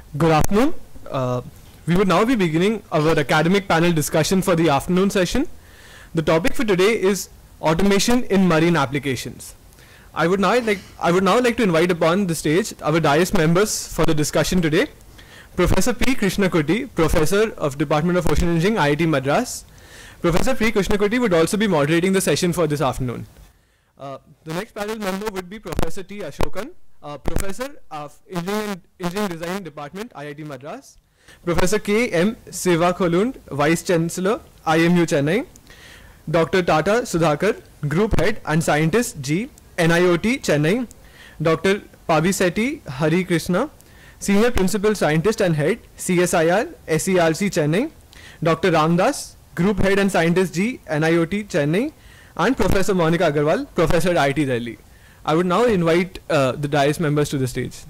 Good afternoon. We would now be beginning our academic panel discussion for the afternoon session. The topic for today is automation in marine applications. I would now like to invite upon the stage our dais members for the discussion today. Professor P. Krishnakutty, Professor of Department of Ocean Engineering, IIT Madras. Professor P. Krishnakutty would also be moderating the session for this afternoon. The next panel member would be Professor T. Ashokan, Professor of Engineering Design Department, IIT Madras. Professor K. M. Sevakholund, Vice Chancellor, IMU Chennai. Dr. Tata Sudhakar, Group Head and Scientist G, NIOT Chennai. Dr. Pavisetti Hari Krishna, Senior Principal Scientist and Head, CSIR, SERC Chennai. Dr. Ramdas, Group Head and Scientist G, NIOT Chennai. And Professor Monica Agarwal, Professor at IIT Delhi. I would now invite the dais members to the stage.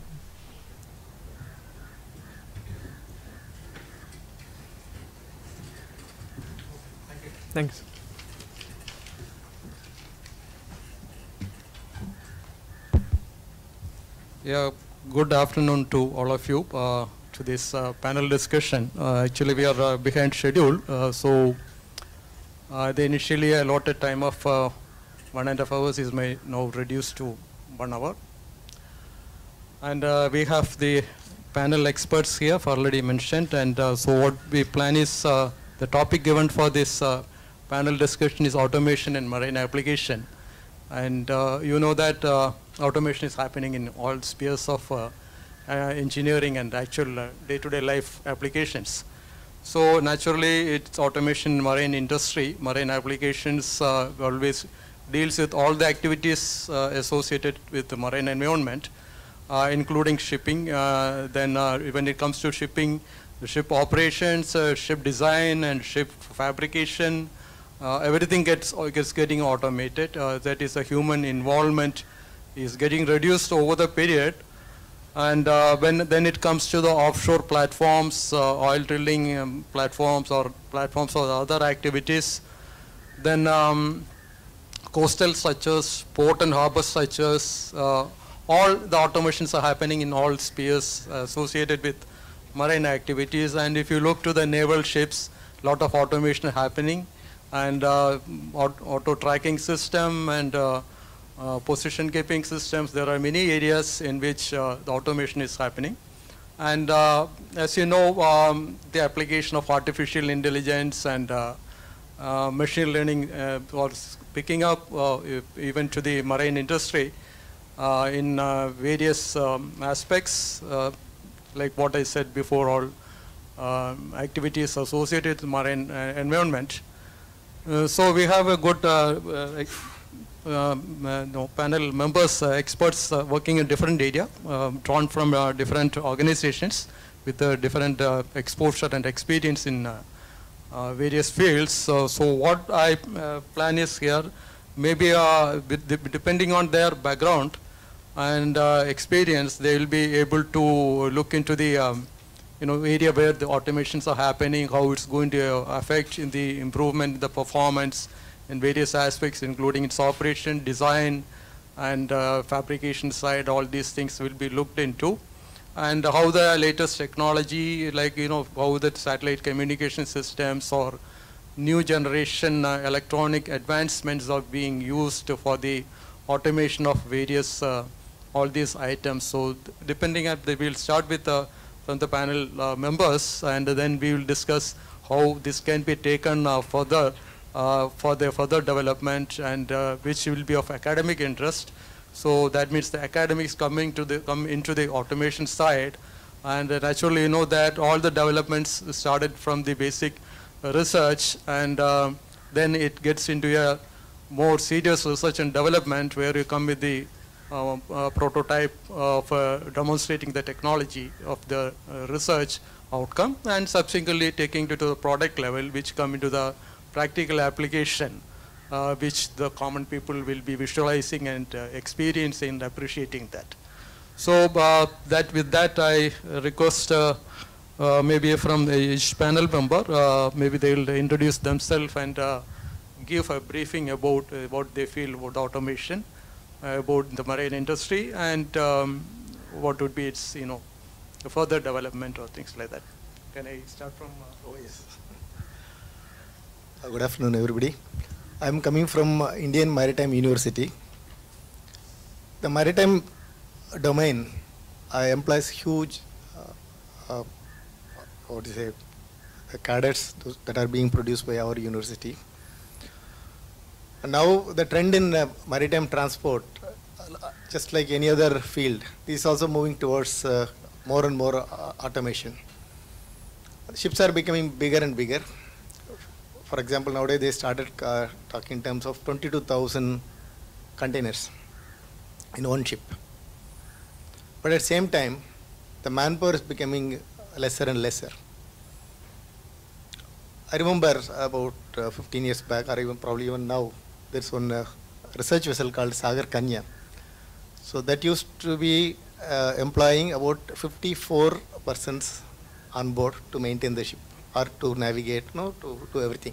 Thanks. Yeah, good afternoon to all of you to this panel discussion. Actually, we are behind schedule, so the initially allotted time of 1.5 hours is now reduced to 1 hour. And we have the panel experts here, already mentioned. And so what we plan is the topic given for this panel discussion is automation in marine application. And you know that automation is happening in all spheres of engineering and actual day-to-day life applications. So naturally, it's automation in marine industry. Marine applications always deals with all the activities associated with the marine environment, including shipping. Then when it comes to shipping, the ship operations, ship design, and ship fabrication, everything gets getting automated. That is, a human involvement is getting reduced over the period. And then it comes to the offshore platforms, oil drilling platforms or platforms for other activities, then coastal structures, port and harbor structures, all the automations are happening in all spheres associated with marine activities. And if you look to the naval ships, a lot of automation happening, and auto tracking system and position keeping systems. There are many areas in which the automation is happening. And as you know, the application of artificial intelligence and machine learning was picking up even to the marine industry in various aspects, like what I said before, all activities associated with marine environment. So we have a good panel members, experts working in different area, drawn from different organizations with different exposure and experience in various fields. So what I plan is here, maybe depending on their background and experience, they will be able to look into the area where the automations are happening, how it's going to affect in the improvement, the performance, in various aspects, including its operation, design, and fabrication side. All these things will be looked into, and how the latest technology, like how the satellite communication systems or new generation electronic advancements are being used for the automation of various all these items. So depending on we'll start with from the panel members, and then we will discuss how this can be taken further. For their further development, and which will be of academic interest. So that means the academics come into the automation side, and naturally you know that all the developments started from the basic research, and then it gets into a more serious research and development where you come with the prototype of demonstrating the technology of the research outcome, and subsequently taking it to the product level, which come into the practical application, which the common people will be visualizing and experiencing and appreciating that. So with that I request maybe from each panel member, maybe they will introduce themselves and give a briefing about what they feel about automation, about the marine industry, and what would be its further development or things like that. Can I start from? Oh, yes. Good afternoon, everybody. I'm coming from Indian Maritime University. The maritime domain employs huge, what do you say, the cadets that are being produced by our university. And now the trend in maritime transport, just like any other field, is also moving towards more and more automation. Ships are becoming bigger and bigger. For example, nowadays they started talking in terms of 22,000 containers in one ship. But at the same time, the manpower is becoming lesser and lesser. I remember about 15 years back, or even probably even now, there's one research vessel called Sagar Kanya. So that used to be employing about 54 persons on board to maintain the ship or to navigate, to everything.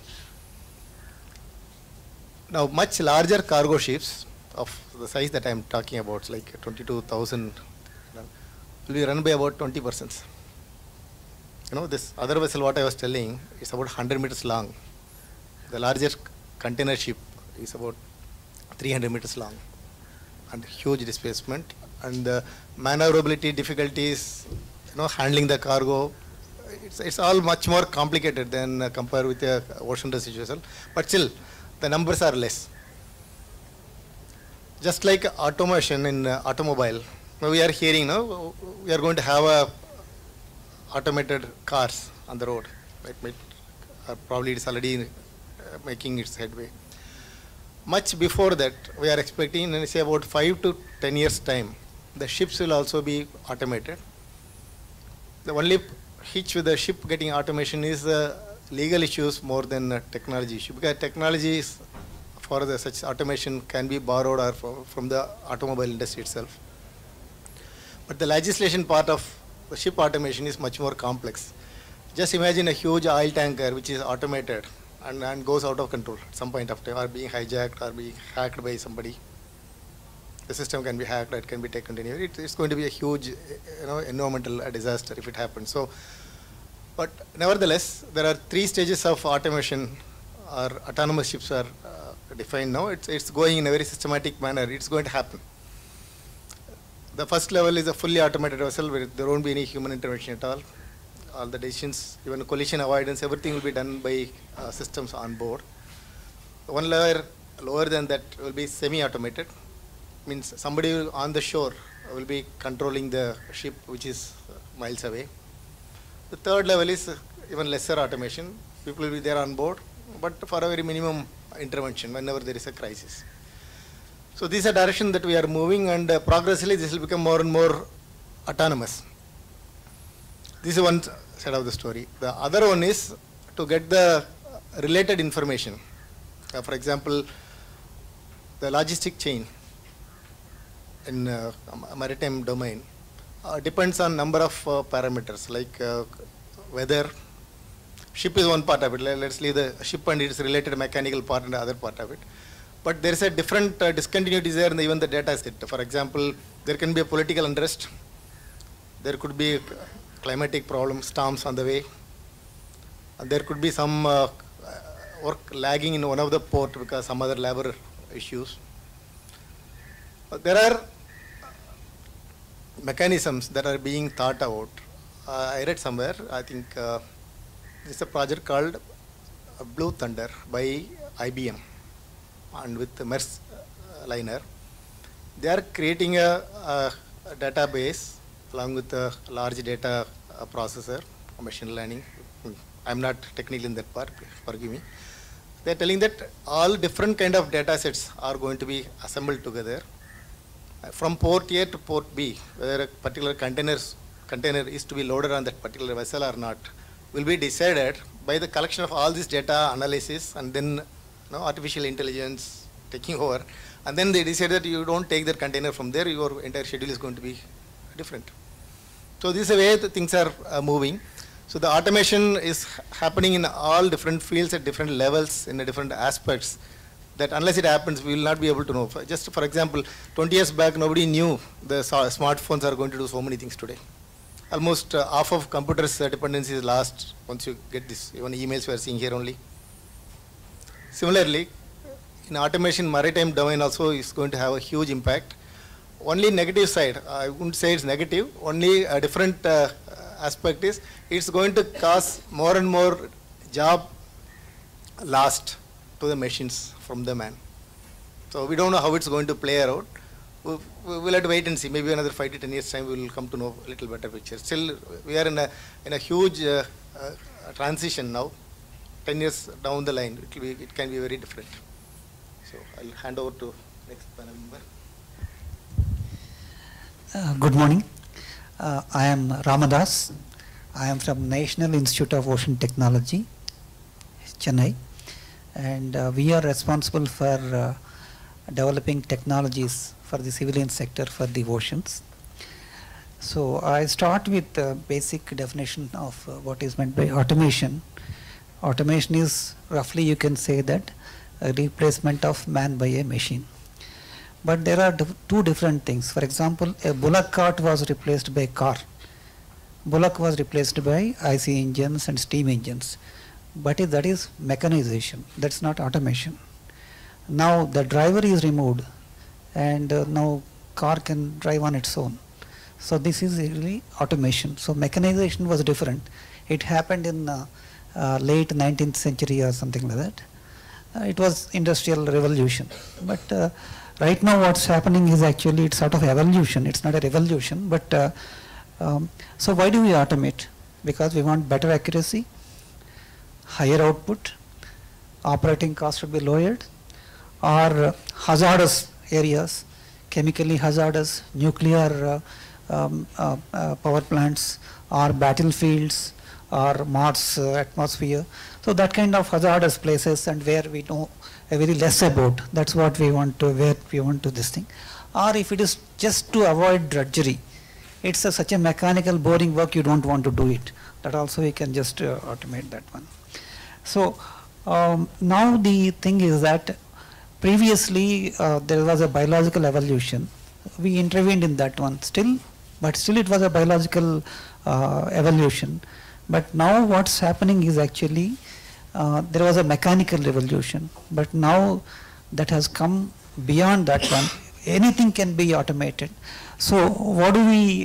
Now, much larger cargo ships of the size that I'm talking about, like 22,000, will be run by about 20 persons. This other vessel, what I was telling, is about 100 meters long. The largest container ship is about 300 meters long, and huge displacement, and the maneuverability difficulties, handling the cargo. It's all much more complicated than compared with the ocean research vessel, but still the numbers are less. Just like automation in automobile, we are hearing now we are going to have automated cars on the road. Right? Probably it's already making its headway. Much before that, we are expecting, say about 5 to 10 years time, the ships will also be automated. The only hitch with the ship getting automation is legal issues more than technology issue, because technology is for such automation can be borrowed or from the automobile industry itself. But the legislation part of the ship automation is much more complex. Just imagine a huge oil tanker which is automated and goes out of control at some point of time, or being hijacked or being hacked by somebody. The system can be hacked, it can be taken anywhere. It's going to be a huge environmental disaster if it happens. So, but nevertheless, there are 3 stages of automation or autonomous ships are defined now. It's going in a very systematic manner. It's going to happen. The first level is a fully automated vessel where there won't be any human intervention at all. All the decisions, even collision avoidance, everything will be done by systems on board. One layer lower than that will be semi-automated. Means somebody on the shore will be controlling the ship which is miles away. The third level is even lesser automation. People will be there on board, but for a very minimum intervention whenever there is a crisis. So this is a direction that we are moving, and progressively this will become more and more autonomous. This is one side of the story. The other one is to get the related information. For example, the logistic chain in maritime domain depends on number of parameters, like weather. Ship is one part of it. Let's leave the ship and its related mechanical part and the other part of it. But there is a different discontinuity there in even the data set. For example, there can be a political unrest. There could be climatic problems, storms on the way. And there could be some work lagging in one of the port because some other labor issues. There are mechanisms that are being thought out. I read somewhere, I think it's a project called Blue Thunder by IBM and with Maersk Liner. They are creating a database along with a large data processor, machine learning. I'm not technical in that part, forgive me. They're telling that all different kind of data sets are going to be assembled together from port A to port B, whether a particular container is to be loaded on that particular vessel or not, will be decided by the collection of all this data analysis, and then artificial intelligence taking over, and then they decide that you don't take that container from there, your entire schedule is going to be different. So this is the way the things are moving. So the automation is happening in all different fields at different levels in the different aspects, that unless it happens, we will not be able to know. Just for example, 20 years back, nobody knew the smartphones are going to do so many things today. almost half of computers dependency is lost once you get this. Even emails we are seeing here only. Similarly, in automation, maritime domain also is going to have a huge impact. Only negative side, I wouldn't say it's negative, only a different aspect is it's going to cause more and more job lost to the machines from the man. So we don't know how it's going to play out. We'll have to wait and see. Maybe another 5 to 10 years time we will come to know a little better picture. Still, we are in a huge transition now. 10 years down the line, it can be very different. So I'll hand over to next panel member. Good morning. I am Ramadas. I am from National Institute of Ocean Technology, Chennai, and we are responsible for developing technologies for the civilian sector for the oceans. So I start with the basic definition of what is meant by automation. Automation is roughly, you can say that, a replacement of man by a machine. But there are two different things. For example, a bullock cart was replaced by a car. Bullock was replaced by IC engines and steam engines. But that is mechanization. That's not automation. Now the driver is removed, and now car can drive on its own. So this is really automation. So mechanization was different. It happened in late 19th century or something like that. It was industrial revolution. But right now what's happening is actually it's sort of evolution. It's not a revolution. But so why do we automate? Because we want better accuracy, higher output, operating cost should be lowered, or hazardous areas, chemically hazardous, nuclear power plants, or battlefields, or Mars atmosphere. So that kind of hazardous places, and where we know a very less about, that's what we want to, where we want to this thing. Or if it is just to avoid drudgery, it's such a mechanical boring work, you don't want to do it. That also we can just automate that one. So now the thing is that previously there was a biological evolution. We intervened in that one still, but still it was a biological evolution. But now what's happening is actually there was a mechanical revolution, but now that has come beyond that one. Anything can be automated. So what do we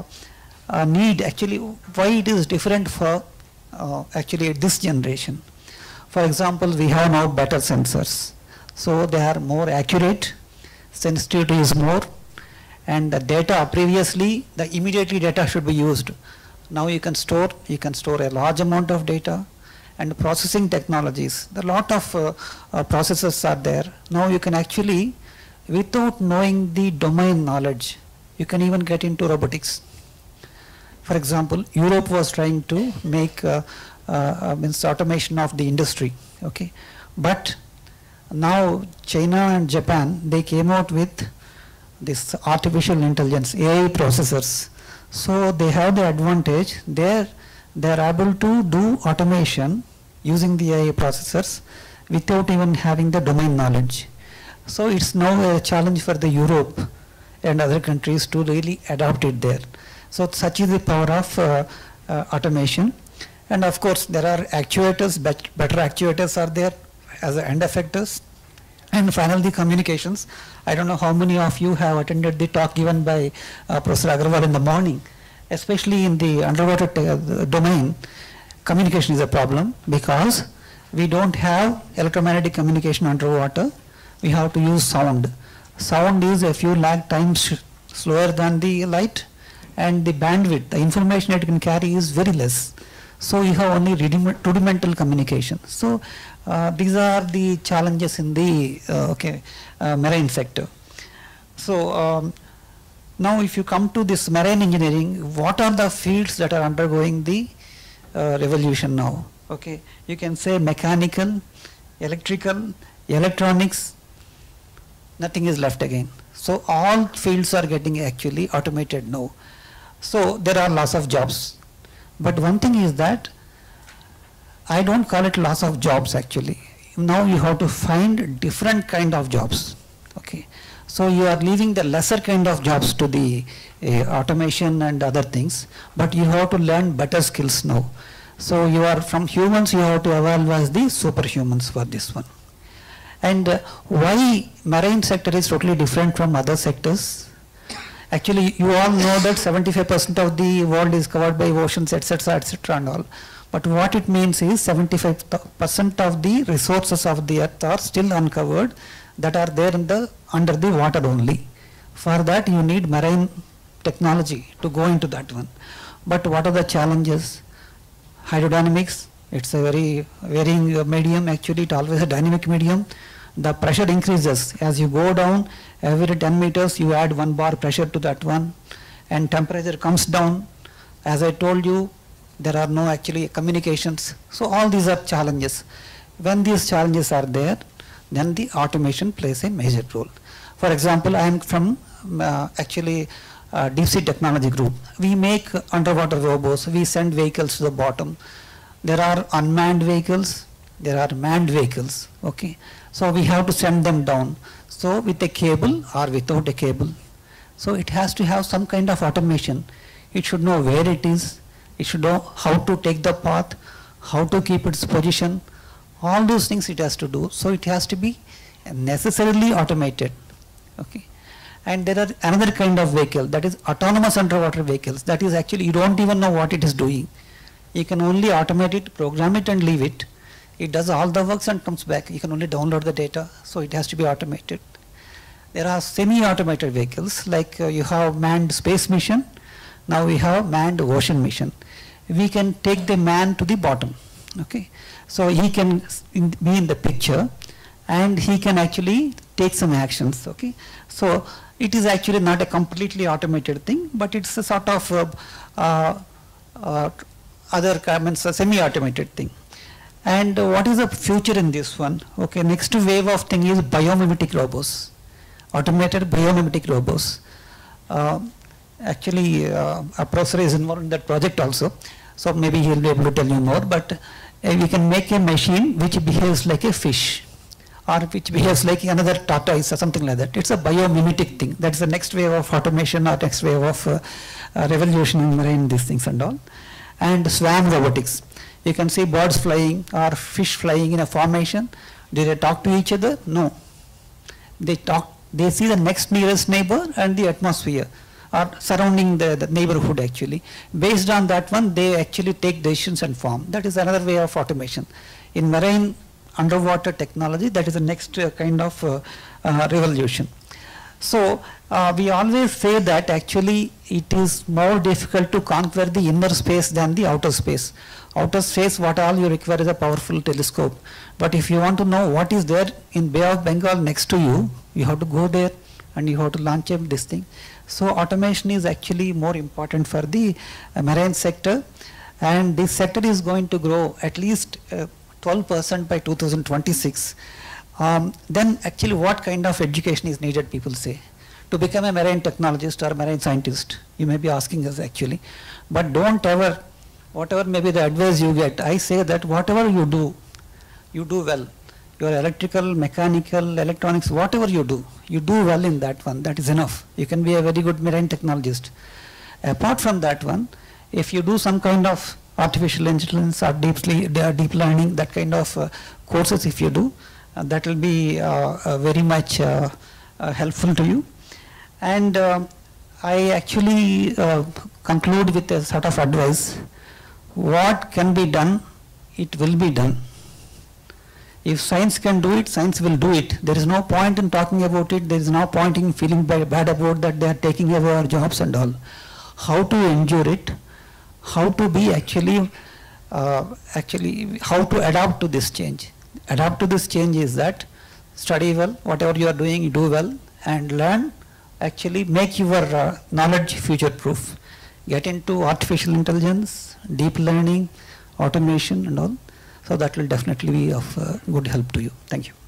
need actually? Why it is different for actually this generation? For example, we have now better sensors. So they are more accurate, sensitivity is more, and the data previously, the immediately data should be used. Now you can store a large amount of data, and processing technologies. A lot of processors are there. Now you can actually, without knowing the domain knowledge, you can even get into robotics. For example, Europe was trying to make means automation of the industry, okay? But now China and Japan, they came out with this artificial intelligence, AI processors. So they have the advantage, they're able to do automation using the AI processors without even having the domain knowledge. So it's now a challenge for the Europe and other countries to really adopt it there. So such is the power of automation. And of course there are actuators, better actuators are there as end effectors. And finally communications. I don't know how many of you have attended the talk given by Professor Agarwal in the morning. Especially in the underwater domain, communication is a problem because we don't have electromagnetic communication underwater. We have to use sound. Sound is a few lakh times slower than the light, and the bandwidth, the information it can carry is very less. So you have only rudimental communication. So these are the challenges in the marine sector. So now if you come to this marine engineering, what are the fields that are undergoing the revolution now? Okay, you can say mechanical, electrical, electronics, nothing is left again. So all fields are getting actually automated now. So there are lots of jobs. But one thing is that I don't call it loss of jobs actually. Now you have to find different kind of jobs. Okay. So you are leaving the lesser kind of jobs to the automation and other things, but you have to learn better skills now. So you are from humans, you have to evolve as the superhumans for this one. And why marine sector is totally different from other sectors? Actually, you all know that 75% of the world is covered by oceans, etc., and all. But what it means is 75% of the resources of the earth are still uncovered, that are there in under the water only. For that, you need marine technology to go into that one. But what are the challenges? Hydrodynamics, it's a very varying medium. Actually, it's always a dynamic medium. The pressure increases as you go down. Every 10 meters, you add 1 bar pressure to that one, and temperature comes down. As I told you, there are no actually communications. So all these are challenges. When these challenges are there, then the automation plays a major role. For example, I am from Deep Sea Technology Group. We make underwater robots. We send vehicles to the bottom. There are unmanned vehicles. There are manned vehicles. Okay. So we have to send them down. So with a cable or without a cable. So it has to have some kind of automation. It should know where it is. It should know how to take the path, how to keep its position. All those things it has to do. So it has to be necessarily automated. Okay. And there are another kind of vehicle, that is autonomous underwater vehicles. That is actually you don't even know what it is doing. You can only automate it, program it and leave it. It does all the works and comes back. You can only download the data, so it has to be automated. There are semi-automated vehicles, like you have manned space mission. Now we have manned ocean mission. We can take the man to the bottom. Okay, so he can be in the picture, and he can actually take some actions. Okay, so it is actually not a completely automated thing, but it's a sort of other comments, a semi-automated thing. And what is the future in this one? Okay, next wave of thing is biomimetic robots, automated biomimetic robots. Actually, a professor is involved in that project also, so maybe he will be able to tell you more. But we can make a machine which behaves like a fish, or which behaves like another tortoise or something like that. It's a biomimetic thing. That's the next wave of automation or next wave of revolution in marine, these things and all. And swarm robotics. You can see birds flying or fish flying in a formation. Do they talk to each other? No. They talk. They see the next nearest neighbor and the atmosphere, or surrounding the neighborhood actually. Based on that one, they actually take decisions and form. That is another way of automation. In marine underwater technology, that is the next kind of revolution. So we always say that actually it is more difficult to conquer the inner space than the outer space. Outer space, what all you require is a powerful telescope. But if you want to know what is there in Bay of Bengal next to you, you have to go there and you have to launch this thing. So automation is actually more important for the marine sector, and this sector is going to grow at least 12% by 2026. Then actually what kind of education is needed, people say. To become a marine technologist or marine scientist, you may be asking us actually. But don't ever, whatever may be the advice you get, I say that whatever you do well. Your electrical, mechanical, electronics, whatever you do well in that one, that is enough. You can be a very good marine technologist. Apart from that one, if you do some kind of artificial intelligence or deep learning, that kind of courses if you do, that will be very much helpful to you. And I actually conclude with a sort of advice. What can be done, it will be done. If science can do it, science will do it. There is no point in talking about it. There is no point in feeling bad about that they are taking away our jobs and all. How to endure it, how to be actually how to adapt to this change. Adapt to this change is that study well, whatever you are doing, you do well, and learn, actually make your knowledge future proof. Get into artificial intelligence, deep learning, automation and all. So that will definitely be of good help to you. Thank you.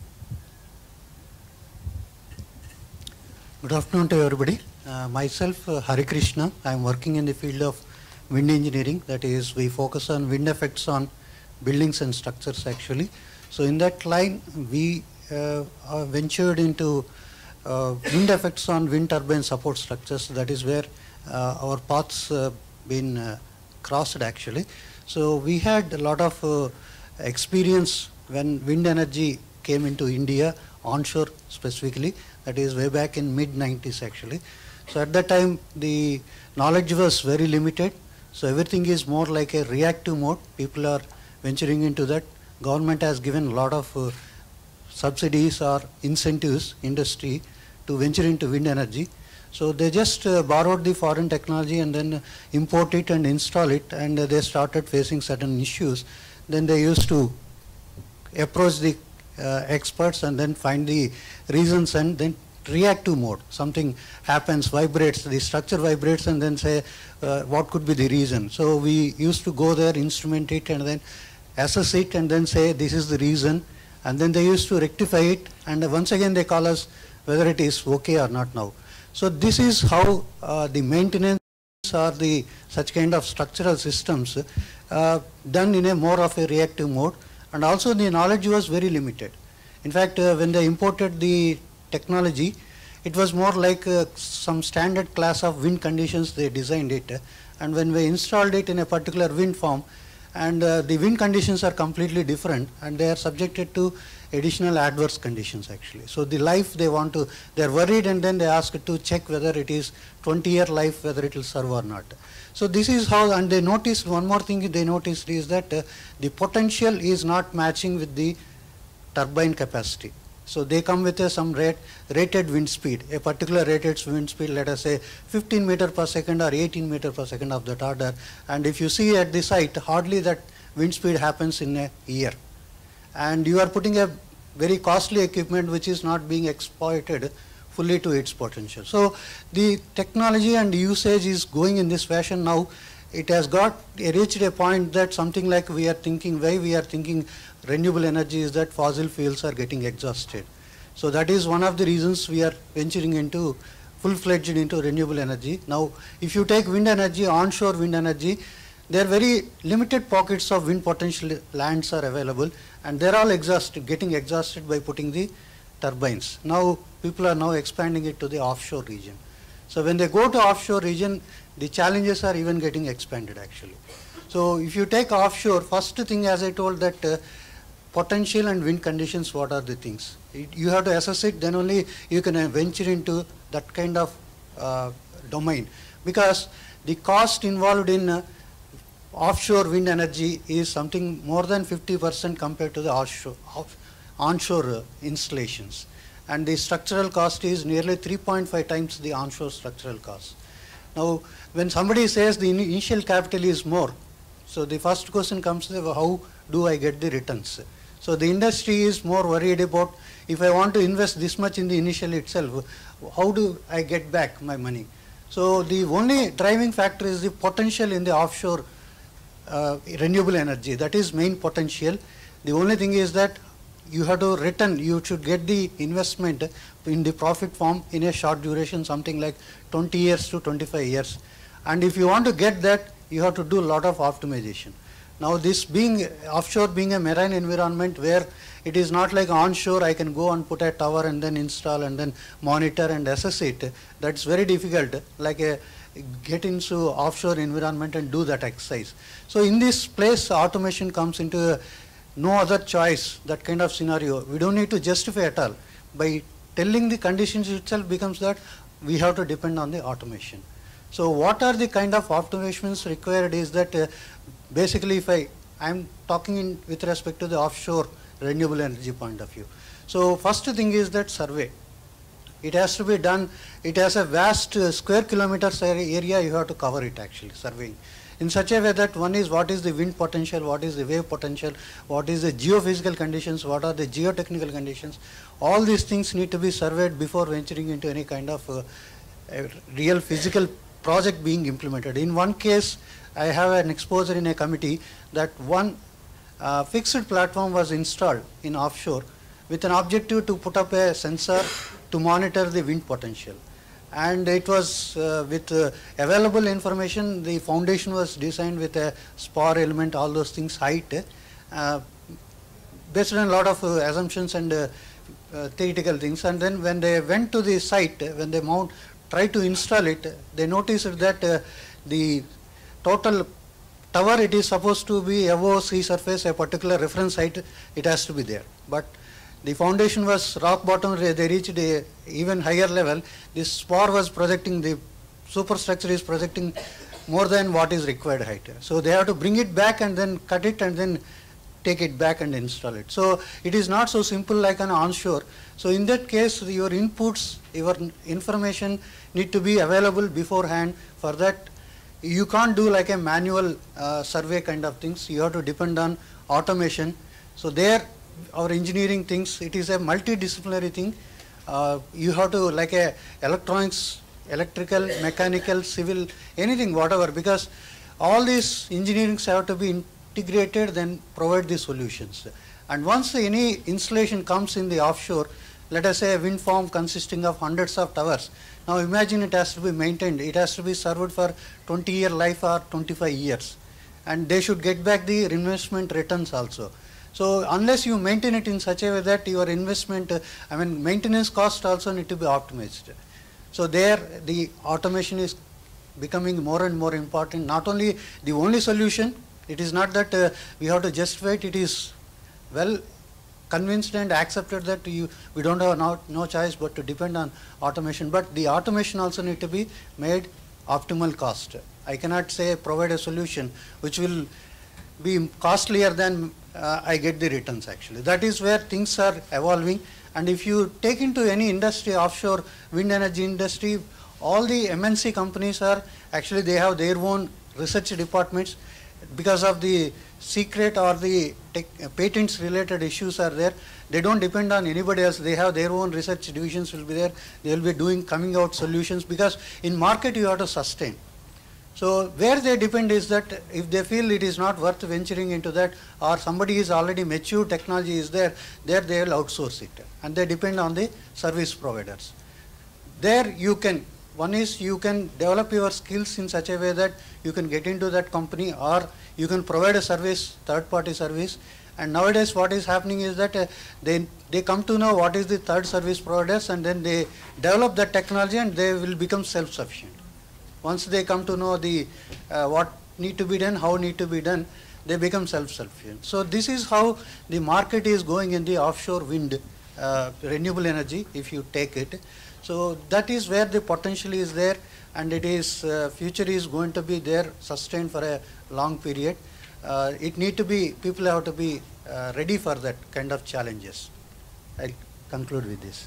Good afternoon to everybody. Myself, Hari Krishna. I am working in the field of wind engineering. That is, we focus on wind effects on buildings and structures actually. So in that line, we ventured into wind effects on wind turbine support structures. That is where our paths been crossed actually. So we had a lot of experience when wind energy came into India, onshore specifically, that is way back in mid-90s actually. So at that time the knowledge was very limited, so everything is more like a reactive mode. People are venturing into that. Government has given a lot of subsidies or incentives industry to venture into wind energy. So they just borrowed the foreign technology and then import it and install it, and they started facing certain issues. Then they used to approach the experts and then find the reasons, and then reactive mode. Something happens, vibrates, the structure vibrates, and then say what could be the reason. So we used to go there, instrument it, and then assess it, and then say this is the reason, and then they used to rectify it, and once again they call us whether it is okay or not now. So this is how the maintenance or the such kind of structural systems done in a more of a reactive mode, and also the knowledge was very limited. In fact, when they imported the technology, it was more like some standard class of wind conditions they designed it, and when we installed it in a particular wind farm, and the wind conditions are completely different, and they are subjected to additional adverse conditions actually. So the life they want to, they are worried, and then they ask to check whether it is 20-year life, whether it will serve or not. So this is how, and they noticed one more thing they noticed is that the potential is not matching with the turbine capacity. So they come with some rated wind speed, a particular rated wind speed, let us say 15 meter per second or 18 meter per second of that order. And if you see at the site, hardly that wind speed happens in a year. And you are putting a very costly equipment which is not being exploited fully to its potential. So the technology and usage is going in this fashion now. It has reached a point that something like we are thinking, why we are thinking renewable energy is that fossil fuels are getting exhausted. So that is one of the reasons we are venturing into full-fledged into renewable energy. Now if you take wind energy, onshore wind energy, there are very limited pockets of wind potential lands are available, and they are all getting exhausted by putting the turbines. Now people are now expanding it to the offshore region. So when they go to offshore region, the challenges are even getting expanded actually. So if you take offshore, first thing as I told that potential and wind conditions, what are the things? You have to assess it, then only you can venture into that kind of domain. Because the cost involved in offshore wind energy is something more than 50% compared to the onshore installations. And the structural cost is nearly 3.5 times the onshore structural cost. Now, when somebody says the initial capital is more, so the first question comes, how do I get the returns? So the industry is more worried about, if I want to invest this much in the initial itself, how do I get back my money? So the only driving factor is the potential in the offshore renewable energy. That is main potential. The only thing is that you have to return, you should get the investment in the profit form in a short duration, something like 20 years to 25 years. And if you want to get that, you have to do a lot of optimization. Now this being offshore, being a marine environment where it is not like onshore, I can go and put a tower and then install and then monitor and assess it. That's very difficult, like get into offshore environment and do that exercise. So in this place, automation comes into no other choice, that kind of scenario. We don't need to justify at all. By telling the conditions itself becomes that we have to depend on the automation. So what are the kind of automations required is that basically if I'm talking with respect to the offshore renewable energy point of view. So first thing is that survey. It has to be done, it has a vast square kilometers area, you have to cover it actually, surveying. In such a way that one is what is the wind potential, what is the wave potential, what is the geophysical conditions, what are the geotechnical conditions. All these things need to be surveyed before venturing into any kind of real physical project being implemented. In one case, I have an exposure in a committee that one fixed platform was installed in offshore with an objective to put up a sensor to monitor the wind potential. And it was with available information, the foundation was designed with a spar element, all those things, height, based on a lot of assumptions and theoretical things, and then when they went to the site, when they tried to install it, they noticed that the total tower, it is supposed to be above sea surface, a particular reference height, it has to be there. But the foundation was rock bottom, they reached a even higher level. This spar was projecting, the superstructure is projecting more than what is required height. So they have to bring it back and then cut it and then take it back and install it. So it is not so simple like an onshore. So in that case, your inputs, your information need to be available beforehand. For that, you can't do like a manual survey kind of things. You have to depend on automation. So there, our engineering things, it is a multidisciplinary thing. You have to like a electronics, electrical, mechanical, civil, anything, whatever, because all these engineerings have to be integrated, then provide the solutions. And once any installation comes in the offshore, let us say a wind farm consisting of hundreds of towers. Now imagine it has to be maintained. It has to be served for 20-year life or 25 years. And they should get back the investment returns also. So unless you maintain it in such a way that your investment, maintenance cost also need to be optimized. So there the automation is becoming more and more important. Not only the only solution, it is not that we have to justify it, it is well convinced and accepted that we don't have no choice but to depend on automation. But the automation also need to be made optimal cost. I cannot say provide a solution which will be costlier than I get the returns actually. That is where things are evolving. And if you take into any industry, offshore wind energy industry, all the MNC companies are actually, they have their own research departments. Because of the secret or the patents related issues are there, they don't depend on anybody else. They have their own research divisions will be there. They will be coming out solutions, because in market you have to sustain. So where they depend is that if they feel it is not worth venturing into that, or somebody is already mature, technology is there they will outsource it, and they depend on the service providers. There you can, one is you can develop your skills in such a way that you can get into that company, or you can provide a service, third party service. And nowadays what is happening is that they come to know what is the third service providers, and then they develop that technology and they will become self-sufficient. Once they come to know the what need to be done, how need to be done, they become self-sufficient. So this is how the market is going in the offshore wind, renewable energy, if you take it. So that is where the potential is there, and it is future is going to be there, sustained for a long period. It need to be, people have to be ready for that kind of challenges. I'll conclude with this.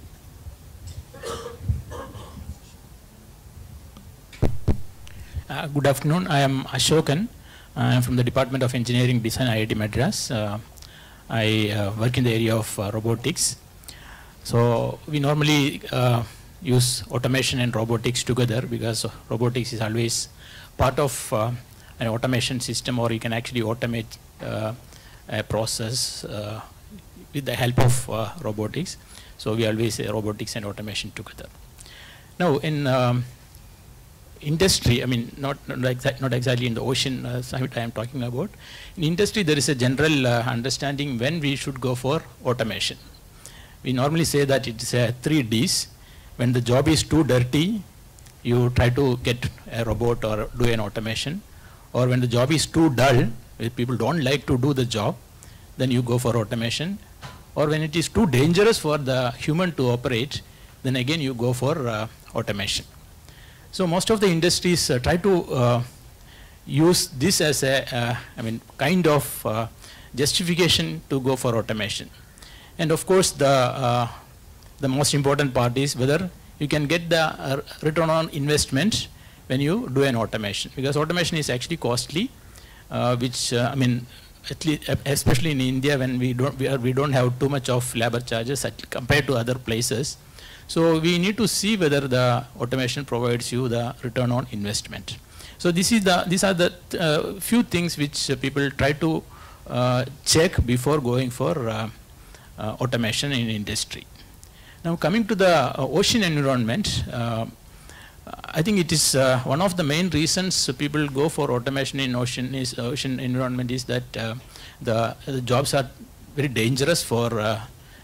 Good afternoon. I am Ashokan. I am from the Department of Engineering Design, IIT Madras. I work in the area of robotics. So we normally use automation and robotics together, because robotics is always part of an automation system, or you can actually automate a process with the help of robotics. So we always say robotics and automation together. Now in industry, not exactly in the ocean side I am talking about. In industry there is a general understanding when we should go for automation. We normally say that it is 3 Ds. When the job is too dirty, you try to get a robot or do an automation. Or when the job is too dull, if people don't like to do the job, then you go for automation. Or when it is too dangerous for the human to operate, then again you go for automation. So most of the industries try to use this as a kind of justification to go for automation. And of course the most important part is whether you can get the return on investment when you do an automation, because automation is actually costly, which at least, especially in India, when we don't have too much of labor charges compared to other places. So we need to see whether the automation provides you the return on investment. So these are the few things which people try to check before going for automation in industry. Now coming to the ocean environment, I think it is one of the main reasons people go for automation in ocean environment is that the jobs are very dangerous for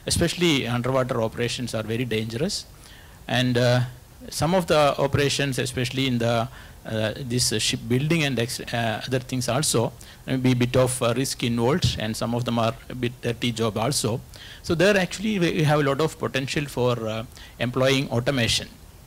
especially underwater operations, are very dangerous. And some of the operations, especially in the this shipbuilding and other things also, maybe a bit of risk involved, and some of them are a bit dirty job also. So there actually we have a lot of potential for employing automation.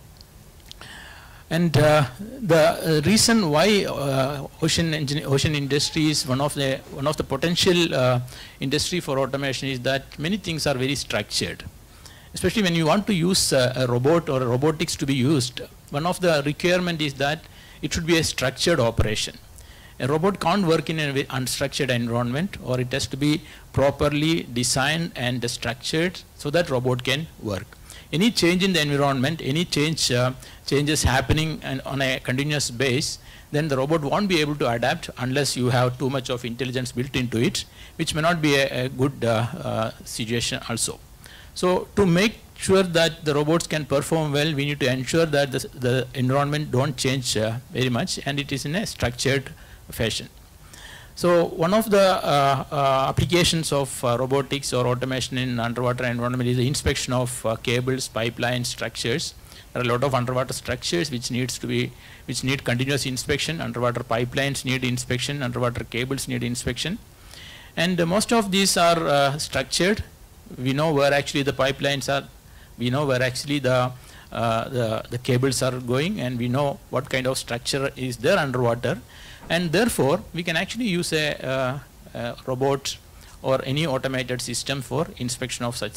And the reason why ocean industry is one of the potential industry for automation is that many things are very structured. Especially when you want to use a robot or robotics to be used, one of the requirement is that it should be a structured operation. A robot can't work in an unstructured environment, or it has to be properly designed and structured so that robot can work. Any change in the environment, any changes happening on a continuous base, then the robot won't be able to adapt unless you have too much of intelligence built into it, which may not be a good situation also. So to make sure that the robots can perform well, we need to ensure that the environment don't change very much, and it is in a structured fashion. So one of the applications of robotics or automation in underwater environment is the inspection of cables, pipelines, structures. There are a lot of underwater structures which need continuous inspection. Underwater pipelines need inspection. Underwater cables need inspection. And most of these are structured. We know where actually the pipelines are. We know where actually the cables are going, and we know what kind of structure is there underwater. And therefore, we can actually use a robot or any automated system for inspection of such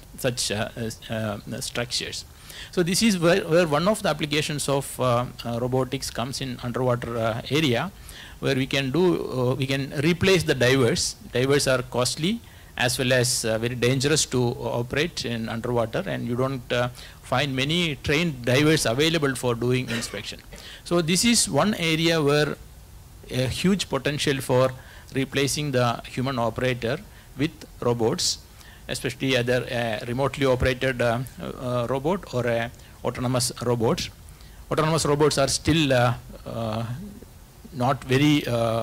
structures. So this is where one of the applications of robotics comes in underwater area, where we can replace the divers. Divers are costly as well as very dangerous to operate in underwater, and you don't find many trained divers available for doing inspection. So this is one area where a huge potential for replacing the human operator with robots, especially either a remotely operated robot or a autonomous robot. Autonomous robots are still not very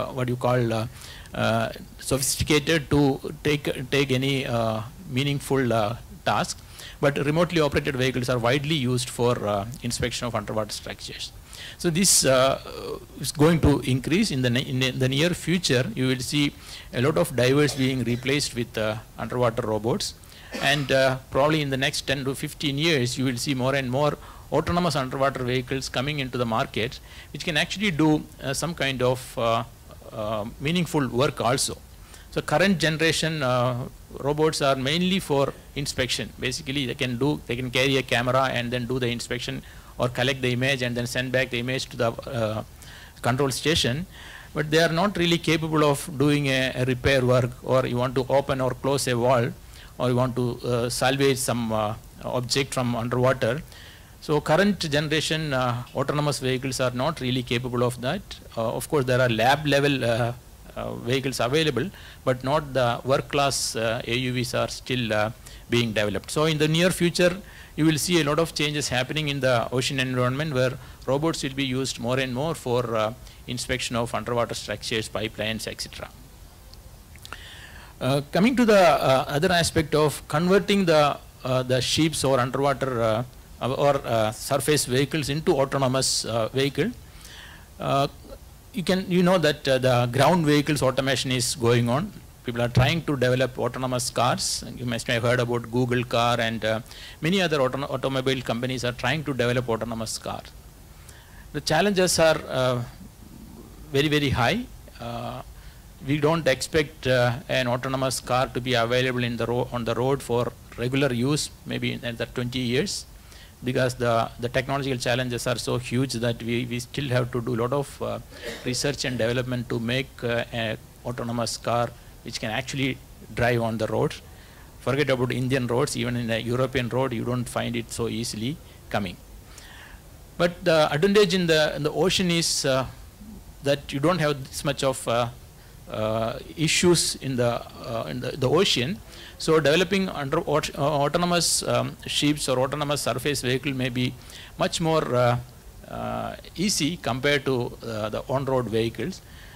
sophisticated to take any meaningful task, but remotely operated vehicles are widely used for inspection of underwater structures. So this is going to increase in the near future. You will see a lot of divers being replaced with underwater robots, and probably in the next 10 to 15 years, you will see more and more autonomous underwater vehicles coming into the market, which can actually do some kind of meaningful work also. So current generation robots are mainly for inspection. Basically, they can carry a camera and then do the inspection, or collect the image and then send back the image to the control station. But they are not really capable of doing a repair work, or you want to open or close a wall, or you want to salvage some object from underwater. So current generation autonomous vehicles are not really capable of that. Of course, there are lab level vehicles available, but not the work class AUVs are still being developed. So in the near future, you will see a lot of changes happening in the ocean environment, where robots will be used more and more for inspection of underwater structures, pipelines, etc. Coming to the other aspect of converting the ships or underwater or surface vehicles into autonomous vehicle, you know that the ground vehicles automation is going on. People are trying to develop autonomous cars. You must have heard about Google car, and many other automobile companies are trying to develop autonomous cars. The challenges are very, very high. We don't expect an autonomous car to be available on the road for regular use maybe in the 20 years, because the technological challenges are so huge that we still have to do a lot of research and development to make an autonomous car which can actually drive on the road. Forget about Indian roads, even in a European road, you don't find it so easily coming. But the advantage in the ocean is that you don't have this much of issues in the ocean. So developing autonomous ships or autonomous surface vehicle may be much more easy compared to the on-road vehicles.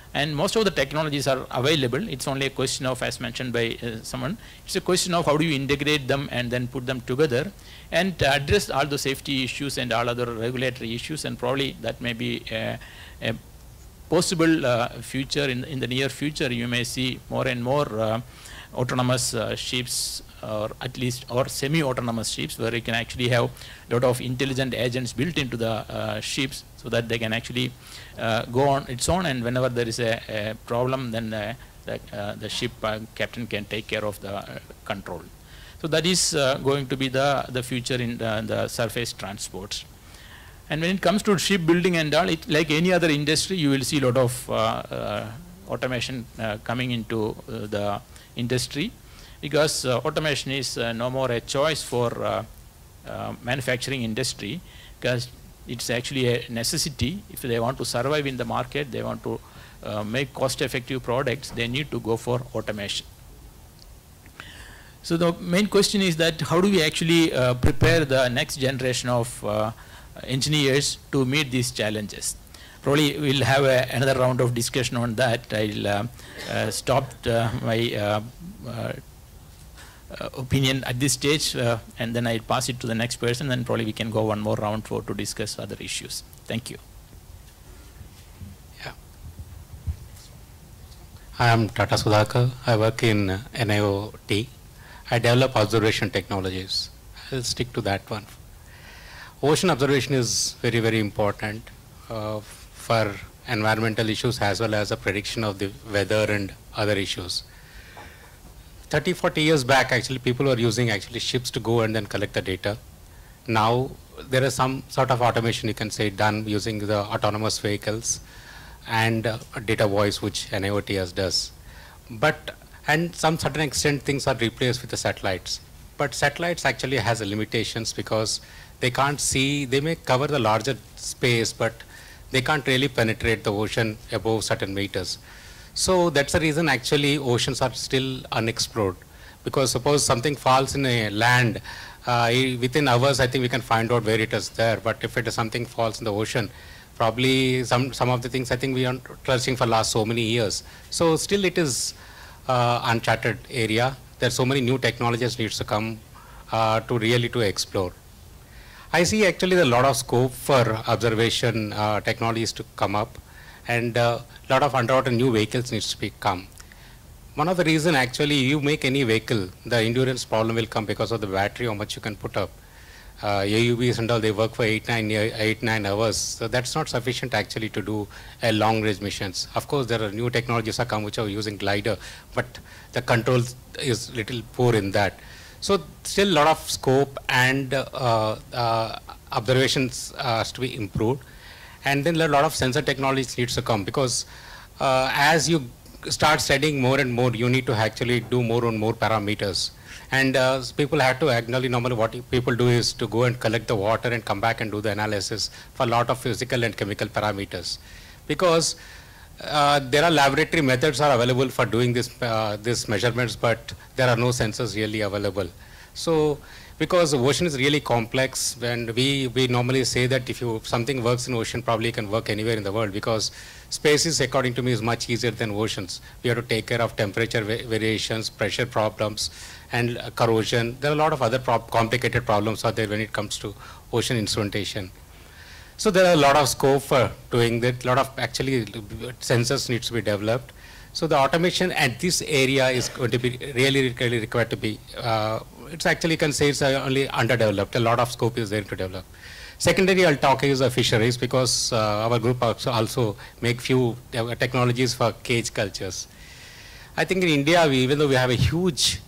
And most of the technologies are available. It's only a question of, as mentioned by someone, it's a question of how do you integrate them and then put them together and address all the safety issues and all other regulatory issues, and probably that may be a possible future in the near future. You may see more and more autonomous ships, or at least or semi-autonomous ships, where you can actually have a lot of intelligent agents built into the ships, so that they can actually go on its own, and whenever there is a problem, then the ship captain can take care of the control. So that is going to be the future in the surface transports. And when it comes to shipbuilding and all, like any other industry, you will see a lot of automation coming into the industry, because automation is no more a choice for manufacturing industry, because it's actually a necessity. If they want to survive in the market, they want to make cost-effective products, they need to go for automation. So the main question is that how do we actually prepare the next generation of engineers to meet these challenges? Probably we'll have another round of discussion on that. I'll stop my opinion at this stage, and then I'll pass it to the next person, and probably we can go one more round to discuss other issues. Thank you. Yeah. I am Tata Sudhakar. I work in NIOT. I develop observation technologies. I'll stick to that one. Ocean observation is very, very important for environmental issues as well as a prediction of the weather and other issues. 30, 40 years back, actually, people were using actually ships to go and then collect the data. Now, there is some sort of automation, you can say, done using the autonomous vehicles and data voice, which NIOT does. But, and some certain extent, things are replaced with the satellites. But satellites actually has limitations because they can't see, they may cover the larger space, but they can't really penetrate the ocean above certain meters. So that's the reason actually oceans are still unexplored, because suppose something falls in a land, within hours I think we can find out where it is there, but if it is something falls in the ocean, probably some of the things I think we are searching for last so many years. So still it is uncharted area. There's so many new technologies needs to come to really explore. I see actually a lot of scope for observation technologies to come up, and a lot of underwater new vehicles needs to come. One of the reason actually you make any vehicle, the endurance problem will come because of the battery, how much you can put up. AUVs and all, they work for 8-9 hours. So that's not sufficient actually to do a long range missions. Of course, there are new technologies are come which are using glider, but the control is little poor in that. So still a lot of scope and observations has to be improved. And then a lot of sensor technologies needs to come, because as you start studying more and more, you need to actually do more and more parameters. And people have to acknowledge normally what people do is to go and collect the water and come back and do the analysis for a lot of physical and chemical parameters. Because there are laboratory methods are available for doing this measurements, but there are no sensors really available. So because the ocean is really complex, and we normally say that if something works in ocean, probably it can work anywhere in the world, because space is, according to me, is much easier than oceans. We have to take care of temperature variations, pressure problems, and corrosion. There are a lot of other complicated problems out there when it comes to ocean instrumentation. So there are a lot of scope for doing that. A lot of actually sensors needs to be developed. So the automation at this area is going to be really required to be. It's actually, you can say it's only underdeveloped. A lot of scope is there to develop. Secondary, I'll talk is fisheries, because our group also make few technologies for cage cultures. I think in India, even though we have a huge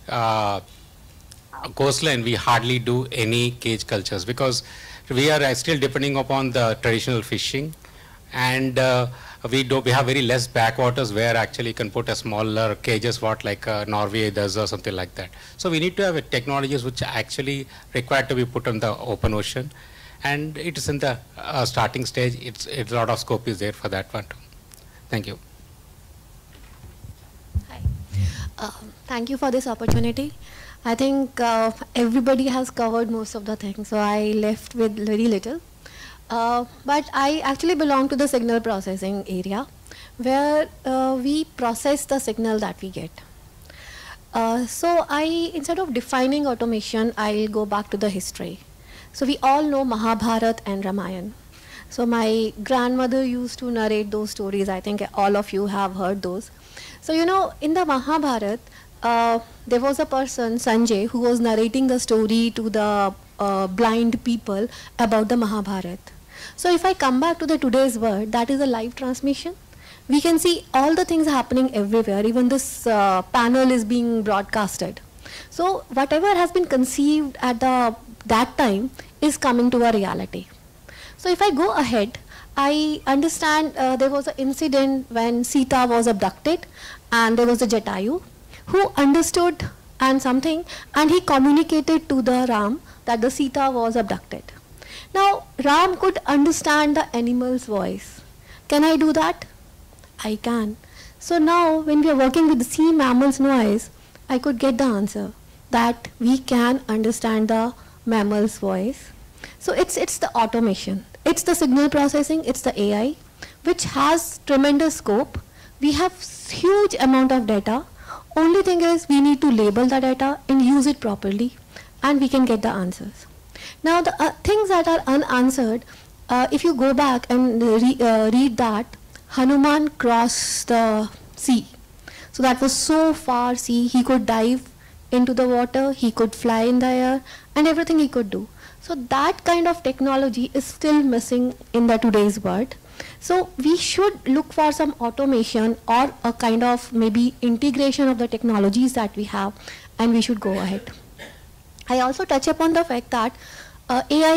coastline, we hardly do any cage cultures, because we are still depending upon the traditional fishing, and we have very less backwaters where actually you can put a smaller cages, like Norway does or something like that. So we need to have technologies which are actually required to be put on the open ocean, and it is in the starting stage. It's a lot of scope is there for that one too. Thank you. Hi. Thank you for this opportunity. I think everybody has covered most of the things, so I left with very little. But I actually belong to the signal processing area, where we process the signal that we get. So instead of defining automation, I'll go back to the history. So we all know Mahabharata and Ramayana. So my grandmother used to narrate those stories. I think all of you have heard those. So you know, in the Mahabharata, there was a person, Sanjay, who was narrating the story to the blind people about the Mahabharata. So if I come back to the today's world, that is a live transmission. We can see all the things happening everywhere. Even this panel is being broadcasted. So whatever has been conceived at that time is coming to a reality. So if I go ahead, I understand there was an incident when Sita was abducted, and there was a Jatayu who understood and he communicated to the Ram that the Sita was abducted. Now Ram could understand the animal's voice. Can I do that? I can. So now when we are working with the sea mammal's voice, I could get the answer that we can understand the mammal's voice. So it's the automation. It's the signal processing, it's the AI, which has tremendous scope. We have huge amount of data. Only thing is we need to label the data and use it properly, and we can get the answers. Now the things that are unanswered, if you go back and read that, Hanuman crossed the sea. So that was so far sea, he could dive into the water, he could fly in the air, and everything he could do. So that kind of technology is still missing in the today's world. So we should look for some automation or a kind of maybe integration of the technologies that we have, and we should go ahead. I also touch upon the fact that AI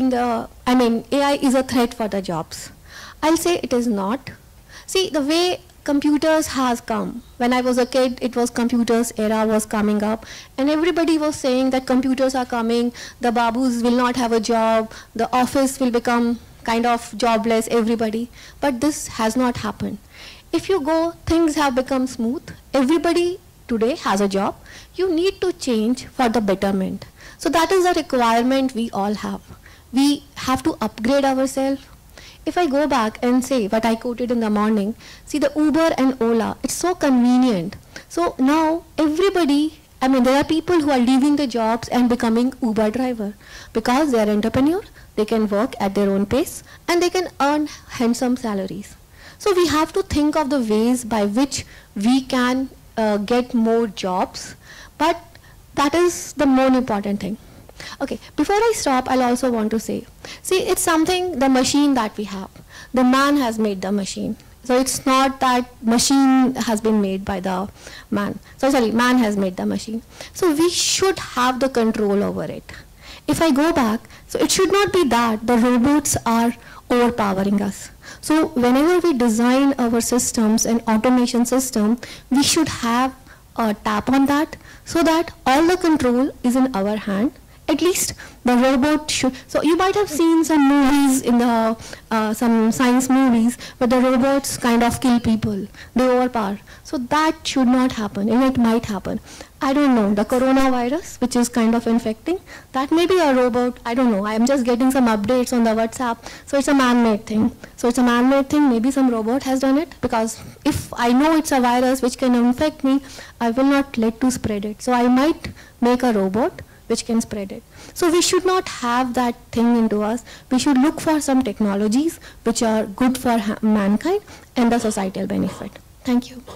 is a threat for the jobs. I'll say it is not. See, the way computers has come. When I was a kid, it was computers era was coming up, and everybody was saying that computers are coming, the babus will not have a job, the office will become kind of jobless, everybody. But this has not happened. If you go, things have become smooth. Everybody today has a job. You need to change for the betterment. So that is a requirement we all have. We have to upgrade ourselves. If I go back and say what I quoted in the morning, see the Uber and Ola, it's so convenient. So now everybody, there are people who are leaving the jobs and becoming Uber driver because they are entrepreneur, they can work at their own pace, and they can earn handsome salaries. So we have to think of the ways by which we can get more jobs, but that is the more important thing. Okay, before I stop, I'll also want to say, see, it's something, the machine that we have. The man has made the machine. So it's not that machine has been made by the man. So sorry, man has made the machine. So we should have the control over it. If I go back, so it should not be that the robots are overpowering us. So whenever we design our systems and automation system, we should have a tap on that so that all the control is in our hand. At least the robot should. So you might have seen some movies in the some science movies where the robots kind of kill people, they overpower. So that should not happen, and it might happen. I don't know, the coronavirus, which is kind of infecting, that may be a robot. I don't know. I am just getting some updates on the WhatsApp. So it's a man-made thing. So it's a man-made thing. Maybe some robot has done it, because if I know it's a virus which can infect me, I will not let to spread it. So I might make a robot which can spread it. So we should not have that thing into us. We should look for some technologies which are good for mankind and the societal benefit. Thank you.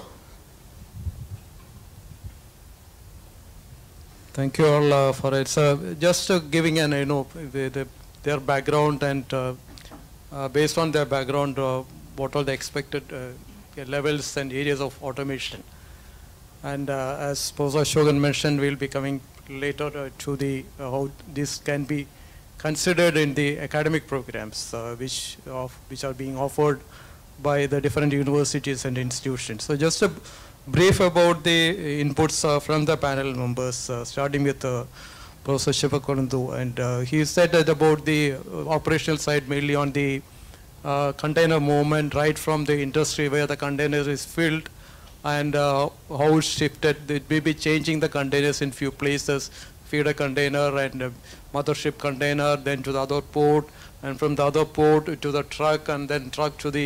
Thank you all for it. So just giving an, their background and based on their background, what are the expected levels and areas of automation. And as Professor Ashokan mentioned, we'll be coming later to the how this can be considered in the academic programs which are being offered by the different universities and institutions. So just a brief about the inputs from the panel members, starting with Professor Sivakolandu, and he said that about the operational side, mainly on the container movement, right from the industry where the container is filled, and how it's shifted. It may be changing the containers in few places, feeder container and mothership container, then to the other port, and from the other port to the truck, and then truck to the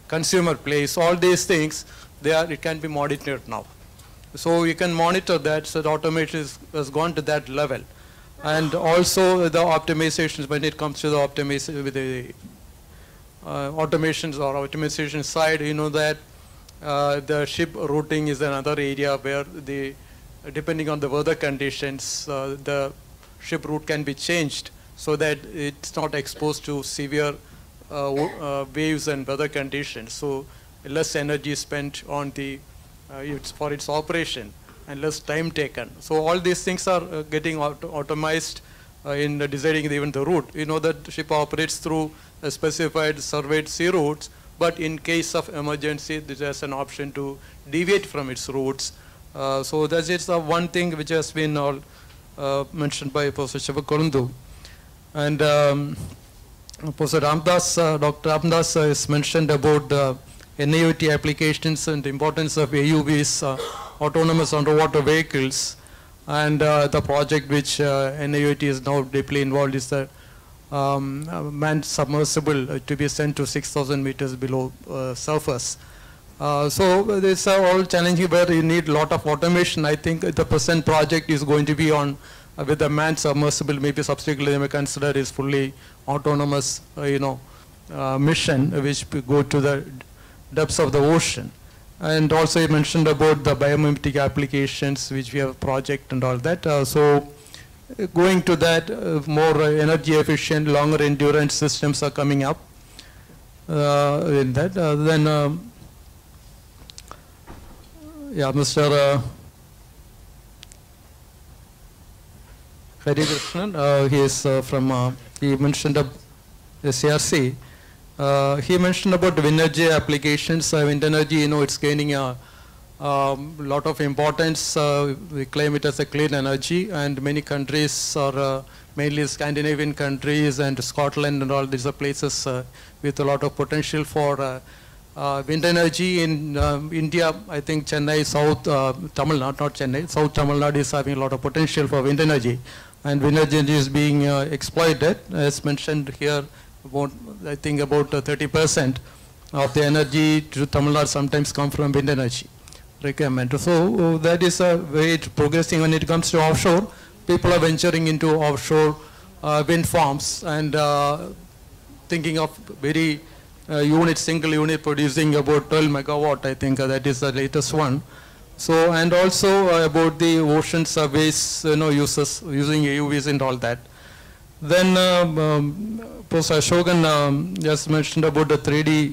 consumer place, all these things, it can be monitored now. So you can monitor that, so the automation has gone to that level. And also the optimizations, when it comes to the optimization with the automations or optimization side, you know that the ship routing is another area where depending on the weather conditions, the ship route can be changed so that it's not exposed to severe waves and weather conditions. So less energy spent on for its operation and less time taken. So all these things are getting automized in deciding even the route. You know that the ship operates through a specified surveyed sea routes, but in case of emergency, there's an option to deviate from its routes. So that is the one thing which has been all mentioned by Professor Sivakolondu. And Professor Ramdas, Dr. Ramdas has mentioned about the NIoT applications and the importance of AUVs, autonomous underwater vehicles, and the project which NIoT is now deeply involved is the manned submersible to be sent to 6,000 meters below surface. So these are all challenging where you need a lot of automation. I think the present project is going to be on with the manned submersible, maybe subsequently they may consider is fully autonomous, mission which go to the depths of the ocean. And also you mentioned about the biomimetic applications which we have a project and all that. So going to that, more energy efficient, longer endurance systems are coming up in that. Then Mr. Hari Krishnan, he is from, he mentioned SCRC. He mentioned about wind energy applications. Wind energy, it's gaining a lot of importance. We claim it as a clean energy, and many countries are mainly Scandinavian countries and Scotland and all these are places with a lot of potential for wind energy. In India, I think Chennai, South Tamil Nadu, not Chennai, South Tamil Nadu is having a lot of potential for wind energy. And wind energy is being exploited, as mentioned here, about, I think about 30% of the energy to Tamil Nadu sometimes come from wind energy requirement. So that is a way it's progressing. When it comes to offshore, people are venturing into offshore wind farms and thinking of very single unit producing about 12 megawatt. I think that is the latest one. So, and also about the ocean surveys, uses using AUVs and all that. Then Professor Ashokan just mentioned about the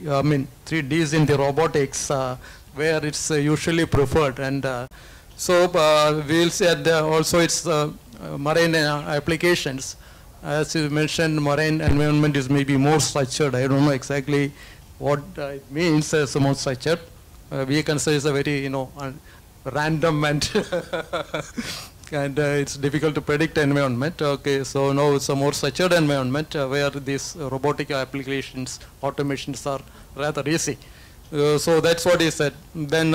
3Ds in the robotics, where it's usually preferred. And so we'll see that also it's marine applications. As you mentioned, marine environment is maybe more structured. I don't know exactly what it means as more structured. We can say it's a very, random and and it's difficult to predict environment. Okay, so now it's a more structured environment where these robotic applications, automations are rather easy. So that's what he said. Then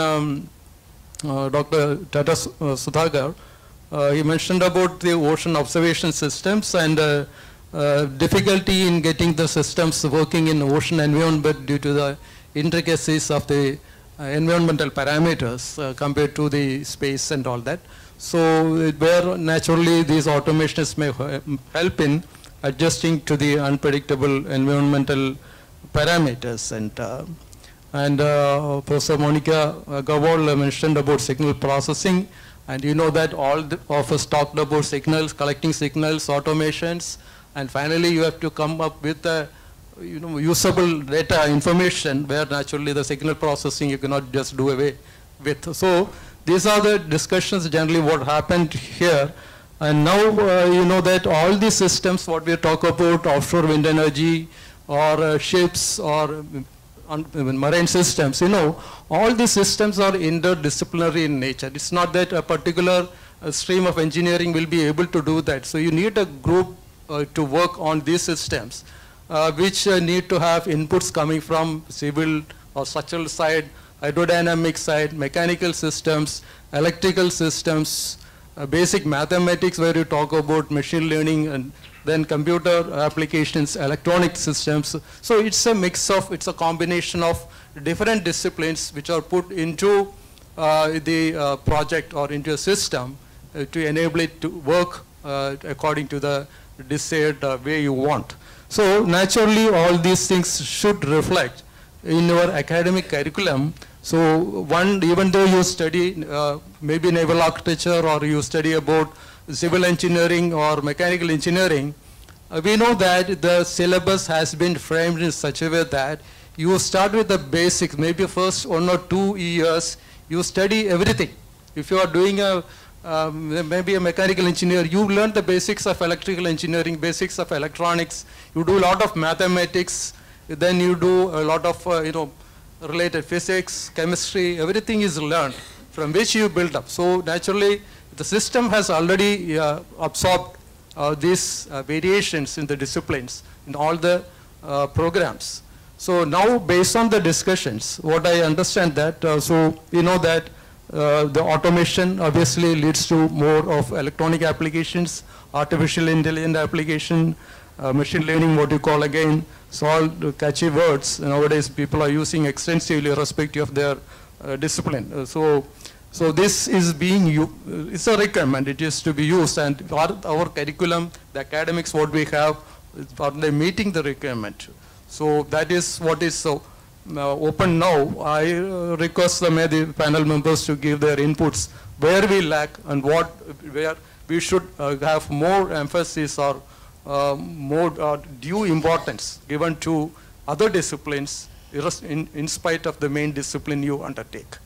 Dr. Tata Sudhakar, he mentioned about the ocean observation systems and difficulty in getting the systems working in ocean environment due to the intricacies of the environmental parameters compared to the space and all that. So where naturally these automations may help in adjusting to the unpredictable environmental parameters. And Professor Monica Gawal mentioned about signal processing, and you know that all of us talked about signals, collecting signals, automations, and finally you have to come up with a usable data information where naturally the signal processing you cannot just do away with. So these are the discussions generally what happened here. And now you know that all these systems what we talk about, offshore wind energy or ships or marine systems, all these systems are interdisciplinary in nature. It's not that a particular stream of engineering will be able to do that. So you need a group to work on these systems. Which need to have inputs coming from civil or structural side, hydrodynamic side, mechanical systems, electrical systems, basic mathematics where you talk about machine learning and then computer applications, electronic systems. So it's a mix of, it's a combination of different disciplines which are put into the project or into a system to enable it to work according to the desired way you want. So naturally all these things should reflect in your academic curriculum. So one, even though you study maybe naval architecture or you study about civil engineering or mechanical engineering, we know that the syllabus has been framed in such a way that you start with the basics, maybe first 1 or 2 years, you study everything. If you are doing maybe a mechanical engineer, you learn the basics of electrical engineering, basics of electronics, you do a lot of mathematics, then you do a lot of related physics, chemistry, everything is learned from which you build up. So naturally, the system has already absorbed these variations in the disciplines in all the programs. So now based on the discussions, what I understand that, so we know that the automation obviously leads to more of electronic applications, artificial intelligence application, machine learning, what you call again, so all the catchy words nowadays people are using extensively irrespective of their discipline. So this is being it's a requirement, it is to be used, and our curriculum, the academics what we have, are they meeting the requirement? So that is what is so open now. I request the panel members to give their inputs where we lack and where we should have more emphasis or more due importance given to other disciplines in spite of the main discipline you undertake.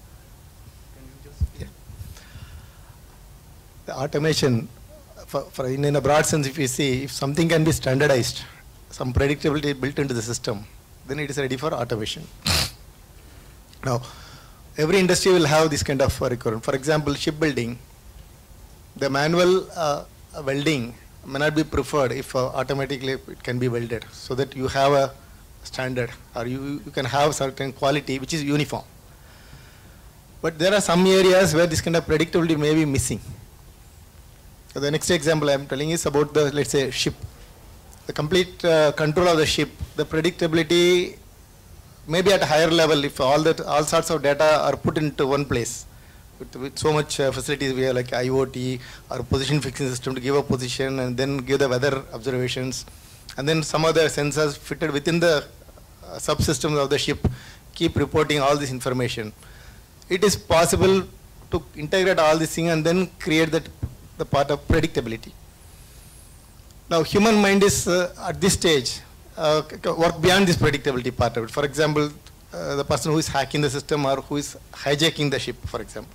The automation, in a broad sense, if you see, if something can be standardized, some predictability built into the system, then it is ready for automation. Now, every industry will have this kind of requirement. For example, shipbuilding, the manual welding may not be preferred if automatically it can be welded, so that you have a standard or you can have certain quality which is uniform. But there are some areas where this kind of predictability may be missing. So the next example I am telling is about the, let's say, ship. The complete control of the ship, the predictability may be at a higher level if all sorts of data are put into one place. With so much facilities we have like IoT or position fixing system to give a position and then give the weather observations, and then some other sensors fitted within the subsystems of the ship keep reporting all this information. It is possible to integrate all these things and then create the part of predictability. Now human mind is at this stage work beyond this predictability part of it. For example, the person who is hacking the system or who is hijacking the ship, for example.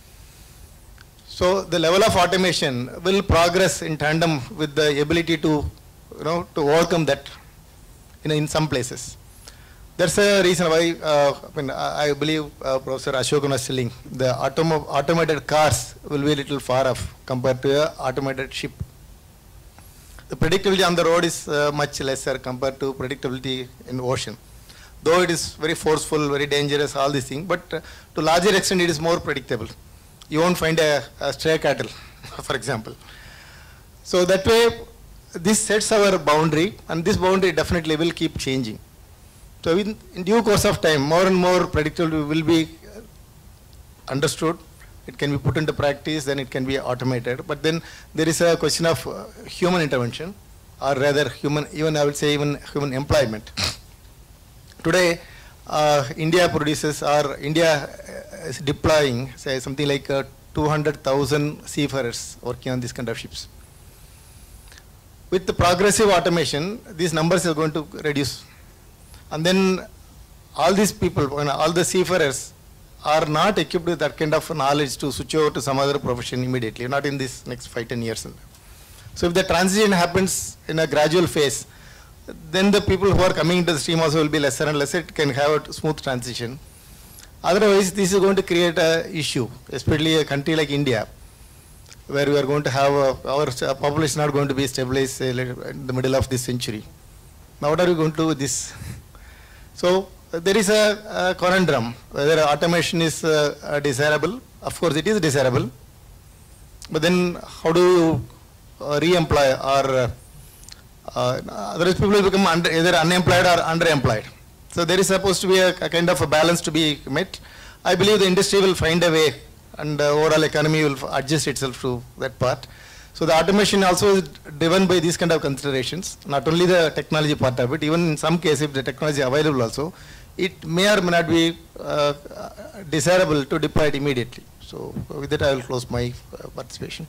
So the level of automation will progress in tandem with the ability to, to overcome that in some places. That's a reason why I believe Professor Ashokan was telling the automated cars will be a little far off compared to an automated ship. The predictability on the road is much lesser compared to predictability in ocean. Though it is very forceful, very dangerous, all these things, but to larger extent it is more predictable. You won't find a stray cattle, for example. So that way, this sets our boundary, and this boundary definitely will keep changing. So in due course of time, more and more predictability will be understood. It can be put into practice, then it can be automated. But then there is a question of human intervention, or rather human, even I would say even human employment. Today, India is deploying, say, something like 200,000 seafarers working on these kind of ships. With the progressive automation, these numbers are going to reduce. And then all these people, all the seafarers are not equipped with that kind of knowledge to switch over to some other profession immediately, not in this next 5-10 years. So if the transition happens in a gradual phase, then the people who are coming into the stream also will be lesser and lesser. It can have a smooth transition. Otherwise, this is going to create an issue, especially a country like India, where we are going to have our population not going to be stabilized in the middle of this century. Now, what are we going to do with this? So there is a conundrum whether automation is desirable. Of course, it is desirable. But then, how do you re-employ or Otherwise people will become either unemployed or underemployed. So there is supposed to be a kind of a balance to be met. I believe the industry will find a way, and the overall economy will adjust itself to that part. So the automation also is driven by these kind of considerations, not only the technology part of it, even in some cases if the technology available also, it may or may not be desirable to deploy it immediately. So with that I will close my participation.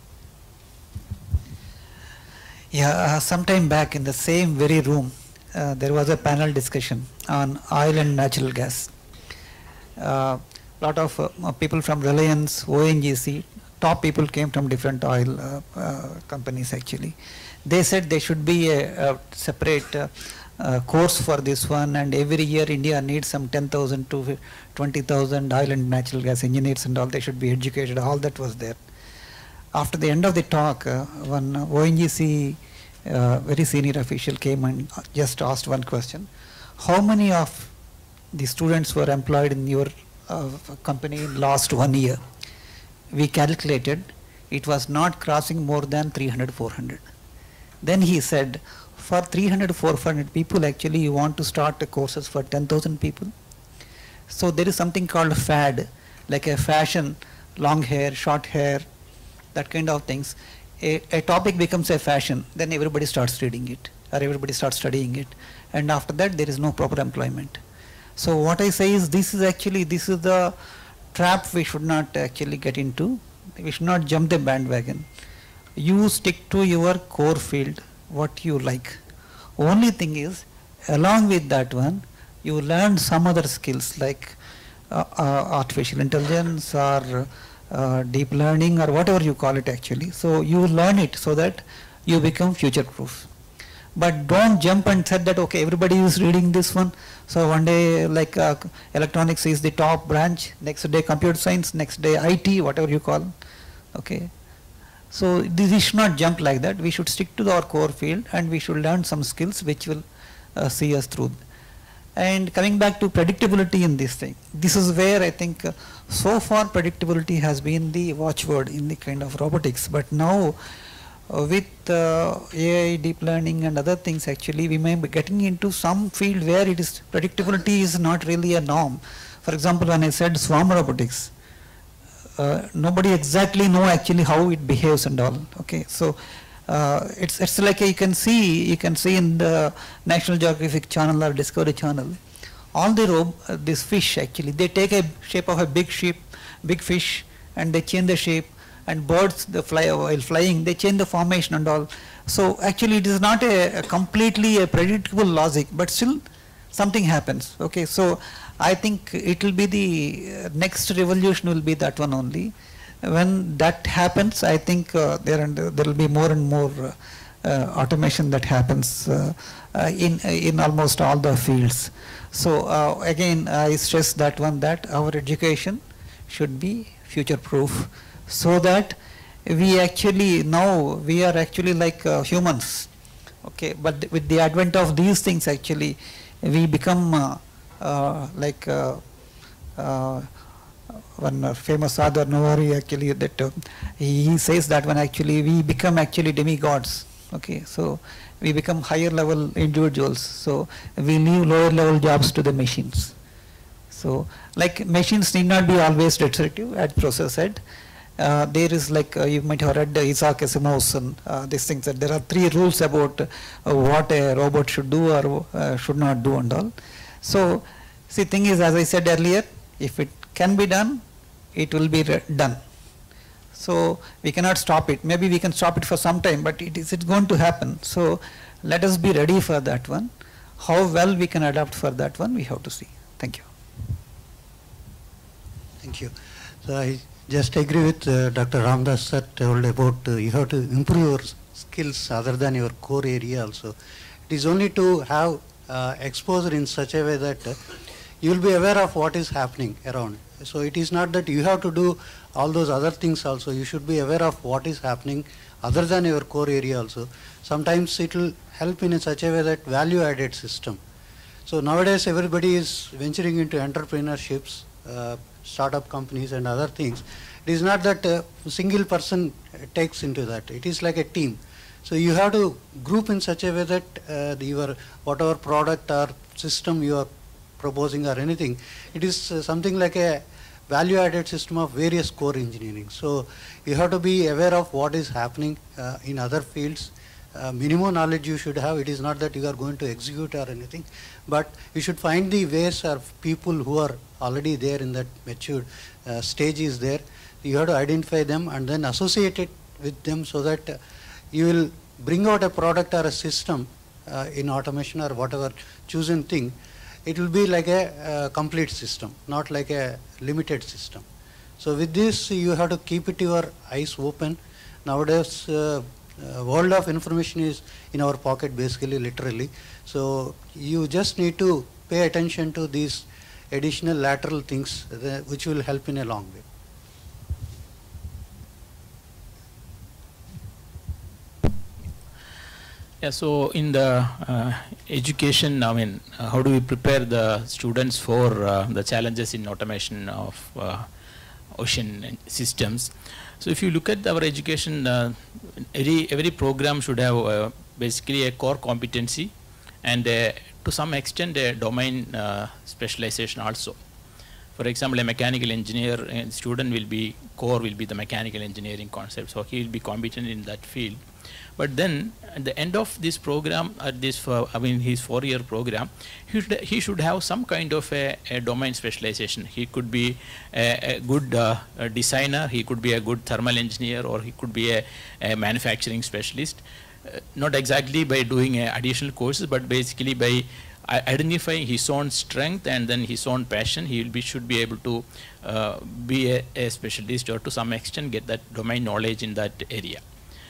Yeah, sometime back in the same very room, there was a panel discussion on oil and natural gas. Lot of people from Reliance, ONGC, top people came from different oil companies actually. They said there should be a separate course for this one, and every year India needs some 10,000 to 20,000 oil and natural gas engineers and all. They should be educated. All that was there. After the end of the talk, one ONGC very senior official came and just asked one question: how many of the students were employed in your company in last 1 year? We calculated it was not crossing more than 300, 400. Then he said, for 300, 400 people, actually you want to start courses for 10,000 people. So there is something called fad, like a fashion, long hair, short hair, that kind of things. A topic becomes a fashion, then everybody starts reading it, or everybody starts studying it, and after that there is no proper employment. So what I say is, this is the trap we should not actually get into. We should not jump the bandwagon. You stick to your core field, what you like. Only thing is, along with that one, you learn some other skills like artificial intelligence or deep learning or whatever you call it actually. So you learn it so that you become future proof. But don't jump and say that, okay, everybody is reading this one. So one day like electronics is the top branch, next day computer science, next day IT, whatever you call. Okay. So we should not jump like that. We should stick to our core field and we should learn some skills which will see us through. And coming back to predictability in this thing, this is where I think so far predictability has been the watchword in the kind of robotics. But now with AI, deep learning and other things, actually we may be getting into some field where it is predictability is not really a norm. For example, when I said swarm robotics, nobody exactly know actually how it behaves and all. Okay, so it's like you can see in the National Geographic channel or Discovery channel, all the this fish actually, they take a shape of a big fish, and they change the shape. And birds, they fly while flying, they change the formation and all. So actually it is not a completely a predictable logic, but still something happens. Okay, so I think it will be the next revolution will be that one only. When that happens, I think there will be more and more automation that happens in almost all the fields. So again, I stress that one, that our education should be future proof, so that we actually now we are actually like humans. Okay, but with the advent of these things, actually we become like one famous Sadhar Nawari actually, that he says that when actually we become actually demigods. Okay, so we become higher level individuals, so we leave lower level jobs to the machines. So like machines need not be always destructive, as Professor said. There is like you might have read Isaac Asimov's and these things, that there are 3 rules about what a robot should do or should not do and all. So see, thing is, as I said earlier, if it can be done, it will be done. So we cannot stop it. Maybe we can stop it for some time, but it's going to happen. So let us be ready for that one. How well we can adapt for that one, we have to see. Thank you. Thank you. So I just agree with Dr. Ramdas that told about you have to improve your skills other than your core area also. It is only to have exposure in such a way that you will be aware of what is happening around. So it is not that you have to do all those other things also. You should be aware of what is happening other than your core area also. Sometimes it will help in such a way that value added system. So nowadays everybody is venturing into entrepreneurships, startup companies and other things. It is not that a single person takes into that. It is like a team. So you have to group in such a way that your whatever product or system you are proposing or anything, it is something like a value-added system of various core engineering. So you have to be aware of what is happening in other fields. Minimum knowledge you should have. It is not that you are going to execute or anything, but you should find the ways of people who are already there in that matured stage is there. You have to identify them and then associate it with them so that you will bring out a product or a system in automation or whatever chosen thing. It will be like a complete system, not like a limited system. So with this, you have to keep it your eyes open. Nowadays, world of information is in our pocket, basically, literally. So you just need to pay attention to these additional lateral things which will help in a long way. Yeah, so in the education, I mean, how do we prepare the students for the challenges in automation of ocean systems? So if you look at our education, every program should have basically a core competency and to some extent a domain specialization also. For example, a mechanical engineer student will be, core will be the mechanical engineering concept, so he will be competent in that field. But then at the end of this program, at this, his 4-year program, he should have some kind of a domain specialization. He could be a good designer, he could be a good thermal engineer, or he could be a manufacturing specialist. Not exactly by doing additional courses, but basically by identifying his own strength and then his own passion. Should be able to be a specialist, or to some extent get that domain knowledge in that area.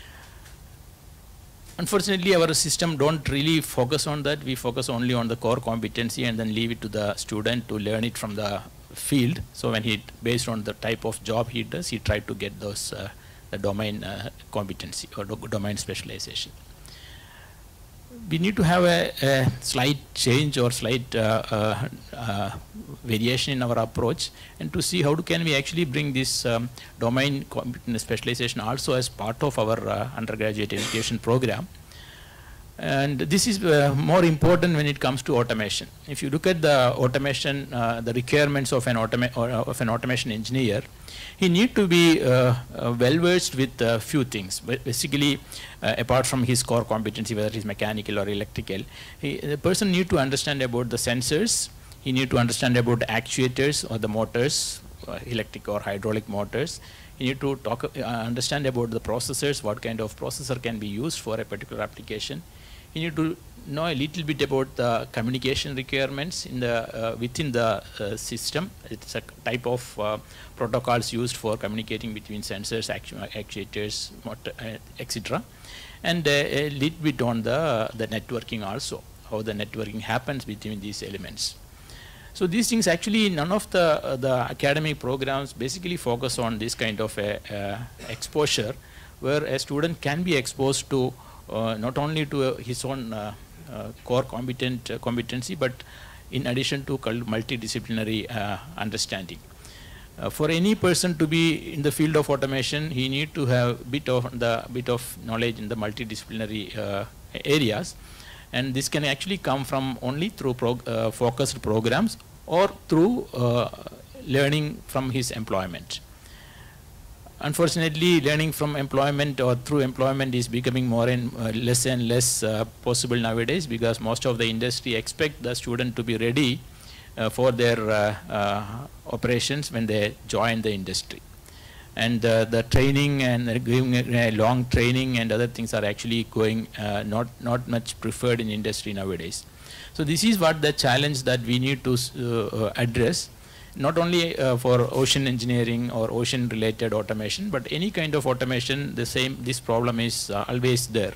Unfortunately, our system don't really focus on that. We focus only on the core competency and then leave it to the student to learn it from the field. So when based on the type of job he does, he tries to get those the domain competency or domain specialization. We need to have a slight change or slight variation in our approach, and to see how can we actually bring this domain specialization also as part of our undergraduate education program. And this is more important when it comes to automation. If you look at the automation, the requirements of an automation engineer, he need to be well versed with a few things. Basically, apart from his core competency, whether it is mechanical or electrical, the person need to understand about the sensors. He need to understand about actuators or the motors, electric or hydraulic motors. He need to understand about the processors, what kind of processor can be used for a particular application. You need to know a little bit about the communication requirements in the within the system. It's a type of protocols used for communicating between sensors, actuators, etc. And a little bit on the networking also, how the networking happens between these elements. So these things actually, none of the academic programs basically focus on this kind of exposure, where a student can be exposed to not only to his own core competency, but in addition to multidisciplinary understanding. For any person to be in the field of automation, he need to have bit of knowledge in the multidisciplinary areas, and this can actually come from only through focused programs or through learning from his employment. Unfortunately, learning from employment or through employment is becoming more and less possible nowadays, because most of the industry expect the student to be ready for their operations when they join the industry. And the training and giving a long training and other things are actually going not much preferred in industry nowadays. So this is what the challenge that we need to address. Not only for ocean engineering or ocean related automation, but any kind of automation, this problem is always there.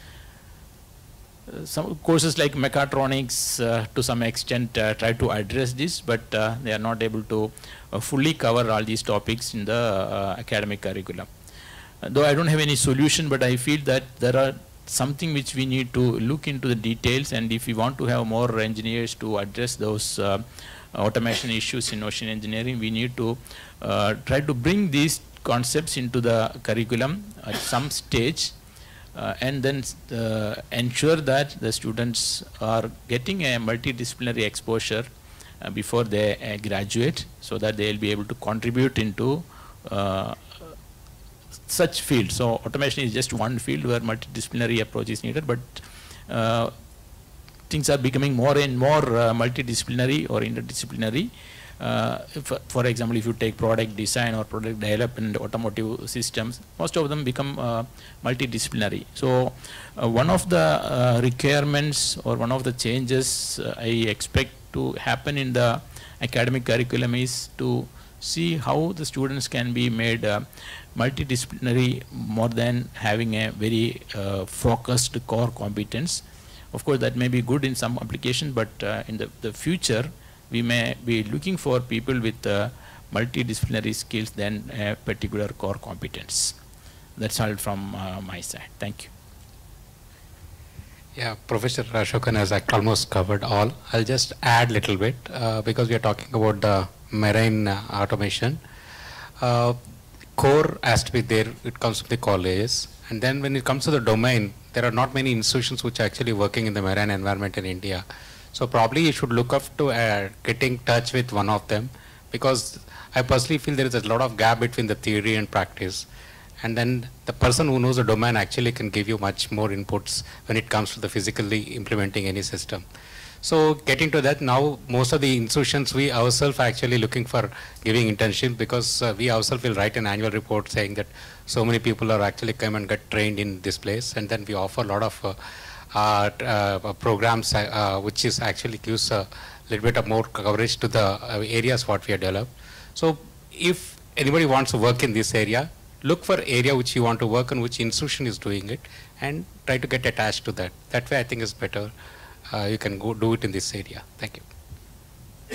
Some courses like mechatronics to some extent try to address this, but they are not able to fully cover all these topics in the academic curriculum. Though I don't have any solution, but I feel that there are something which we need to look into the details, and if we want to have more engineers to address those automation issues in ocean engineering, we need to try to bring these concepts into the curriculum at some stage, and then ensure that the students are getting a multidisciplinary exposure before they graduate, so that they will be able to contribute into such fields. So automation is just one field where multidisciplinary approach is needed, but things are becoming more and more multidisciplinary or interdisciplinary. For example, if you take product design or product development, automotive systems, most of them become multidisciplinary. So one of the requirements or one of the changes I expect to happen in the academic curriculum is to see how the students can be made multidisciplinary more than having a very focused core competence. Of course, that may be good in some application, but in the future, we may be looking for people with multidisciplinary skills than a particular core competence. That's all from my side. Thank you. Yeah, Professor Ashokan has almost covered all. I'll just add a little bit because we are talking about the marine automation. Core has to be there. It comes from the colleges. And then when it comes to the domain, there are not many institutions which are actually working in the marine environment in India. So probably you should look up to getting in touch with one of them, because I personally feel there is a lot of gap between the theory and practice. And then the person who knows the domain actually can give you much more inputs when it comes to the physically implementing any system. So getting to that, now most of the institutions, we ourselves are actually looking for giving internships, because we ourselves will write an annual report saying that so many people are actually come and get trained in this place, and then we offer a lot of programs which is actually gives a little bit of more coverage to the areas what we have developed. So if anybody wants to work in this area, look for area which you want to work on, which institution is doing it, and try to get attached to that. That way I think is better. You can go do it in this area. Thank you.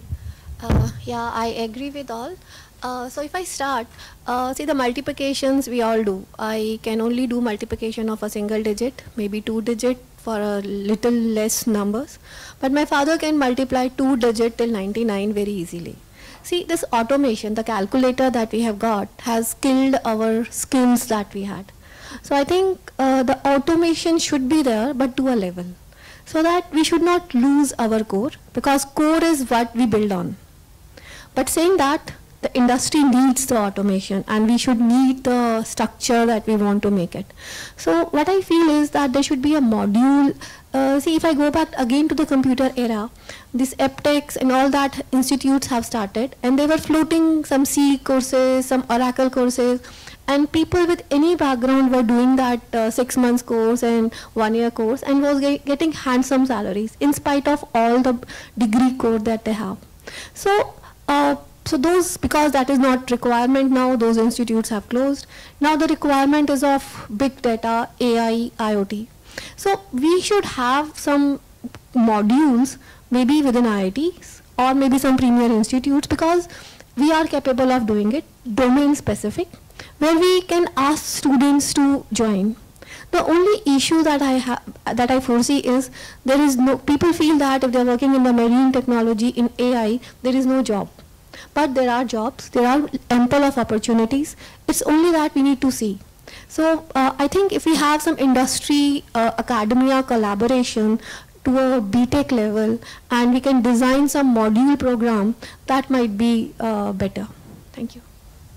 Yeah, I agree with all. So if I start, see the multiplications we all do. I can only do multiplication of a single digit, maybe 2 digit for a little less numbers. But my father can multiply 2 digit till 99 very easily. See, this automation, the calculator that we have got has killed our skills that we had. So I think the automation should be there, but to a level, so that we should not lose our core, because core is what we build on. But saying that, the industry needs the automation, and we should need the structure that we want to make it. So what I feel is that there should be a module. See, if I go back again to the computer era, these EPTEX and all that institutes have started, and they were floating some C courses, some Oracle courses, and people with any background were doing that 6 months course and 1 year course, and was getting handsome salaries in spite of all the degree code that they have. So so those, because that is not requirement now, those institutes have closed. Now the requirement is of big data, AI, IoT. So we should have some modules, maybe within IITs or maybe some premier institutes, because we are capable of doing it, domain specific, where we can ask students to join. The only issue that I foresee is there is no, people feel that if they are working in the marine technology, in AI, there is no job. But there are jobs, there are ample of opportunities. It's only that we need to see. So I think if we have some industry, academia collaboration to a BTech level, and we can design some module program, that might be better. Thank you.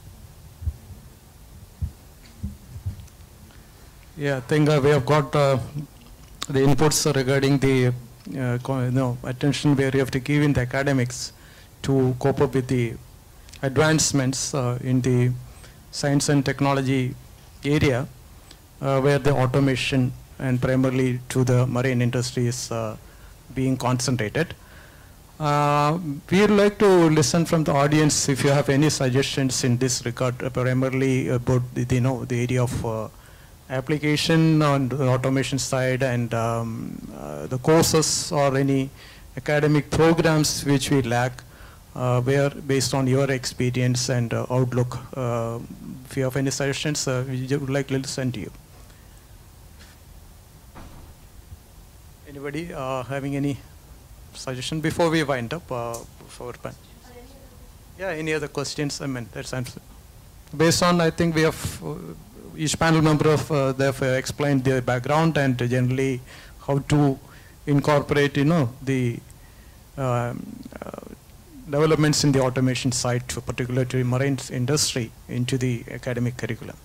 Yeah, I think we have got the inputs regarding the attention where you have to give in the academics to cope up with the advancements in the science and technology area, where the automation and primarily to the marine industry is being concentrated. We would like to listen from the audience if you have any suggestions in this regard, primarily about the area of application on the automation side, and the courses or any academic programs which we lack, where based on your experience and outlook, if you have any suggestions, we would like to listen to you. Anybody having any suggestion before we wind up for pan? Yeah, any other questions? I mean, that's answer. Based on, I think we have each panel member of they've explained their background and generally how to incorporate, the developments in the automation side, particularly to marine industry, into the academic curriculum.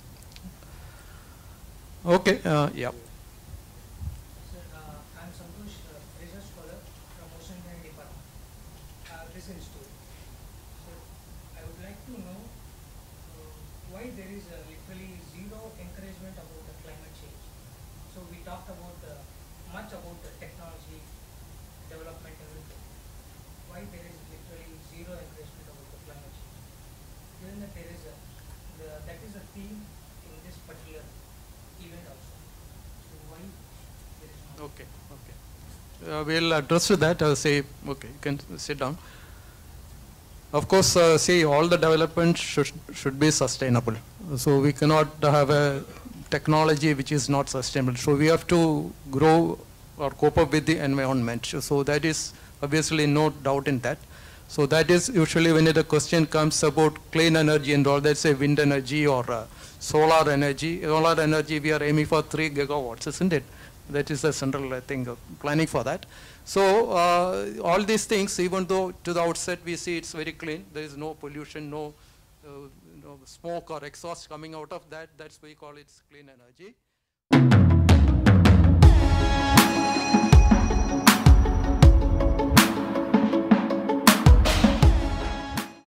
Okay, yeah. Sir, I'm Santosh, research scholar from Ocean Engineering Department, this institute. So, I would like to know why there is literally zero encouragement about the climate change. So, we talked about much about the technology, development, everything. Why there is literally zero encouragement about the climate change? Given that there is that is a theme in this particular event also. So why there is not? Okay, okay. We'll address to that. I'll say, okay, you can sit down. Of course, see, all the development should be sustainable. So we cannot have a technology which is not sustainable. So we have to grow or cope up with the environment. So that is obviously no doubt in that. So that is usually when the question comes about clean energy and all, let's say wind energy or solar energy. Solar energy, we are aiming for 3 gigawatts, isn't it? That is the central thing, planning for that. So all these things, even though to the outset we see it's very clean, there is no pollution, no smoke or exhaust coming out of that, that's why we call it clean energy.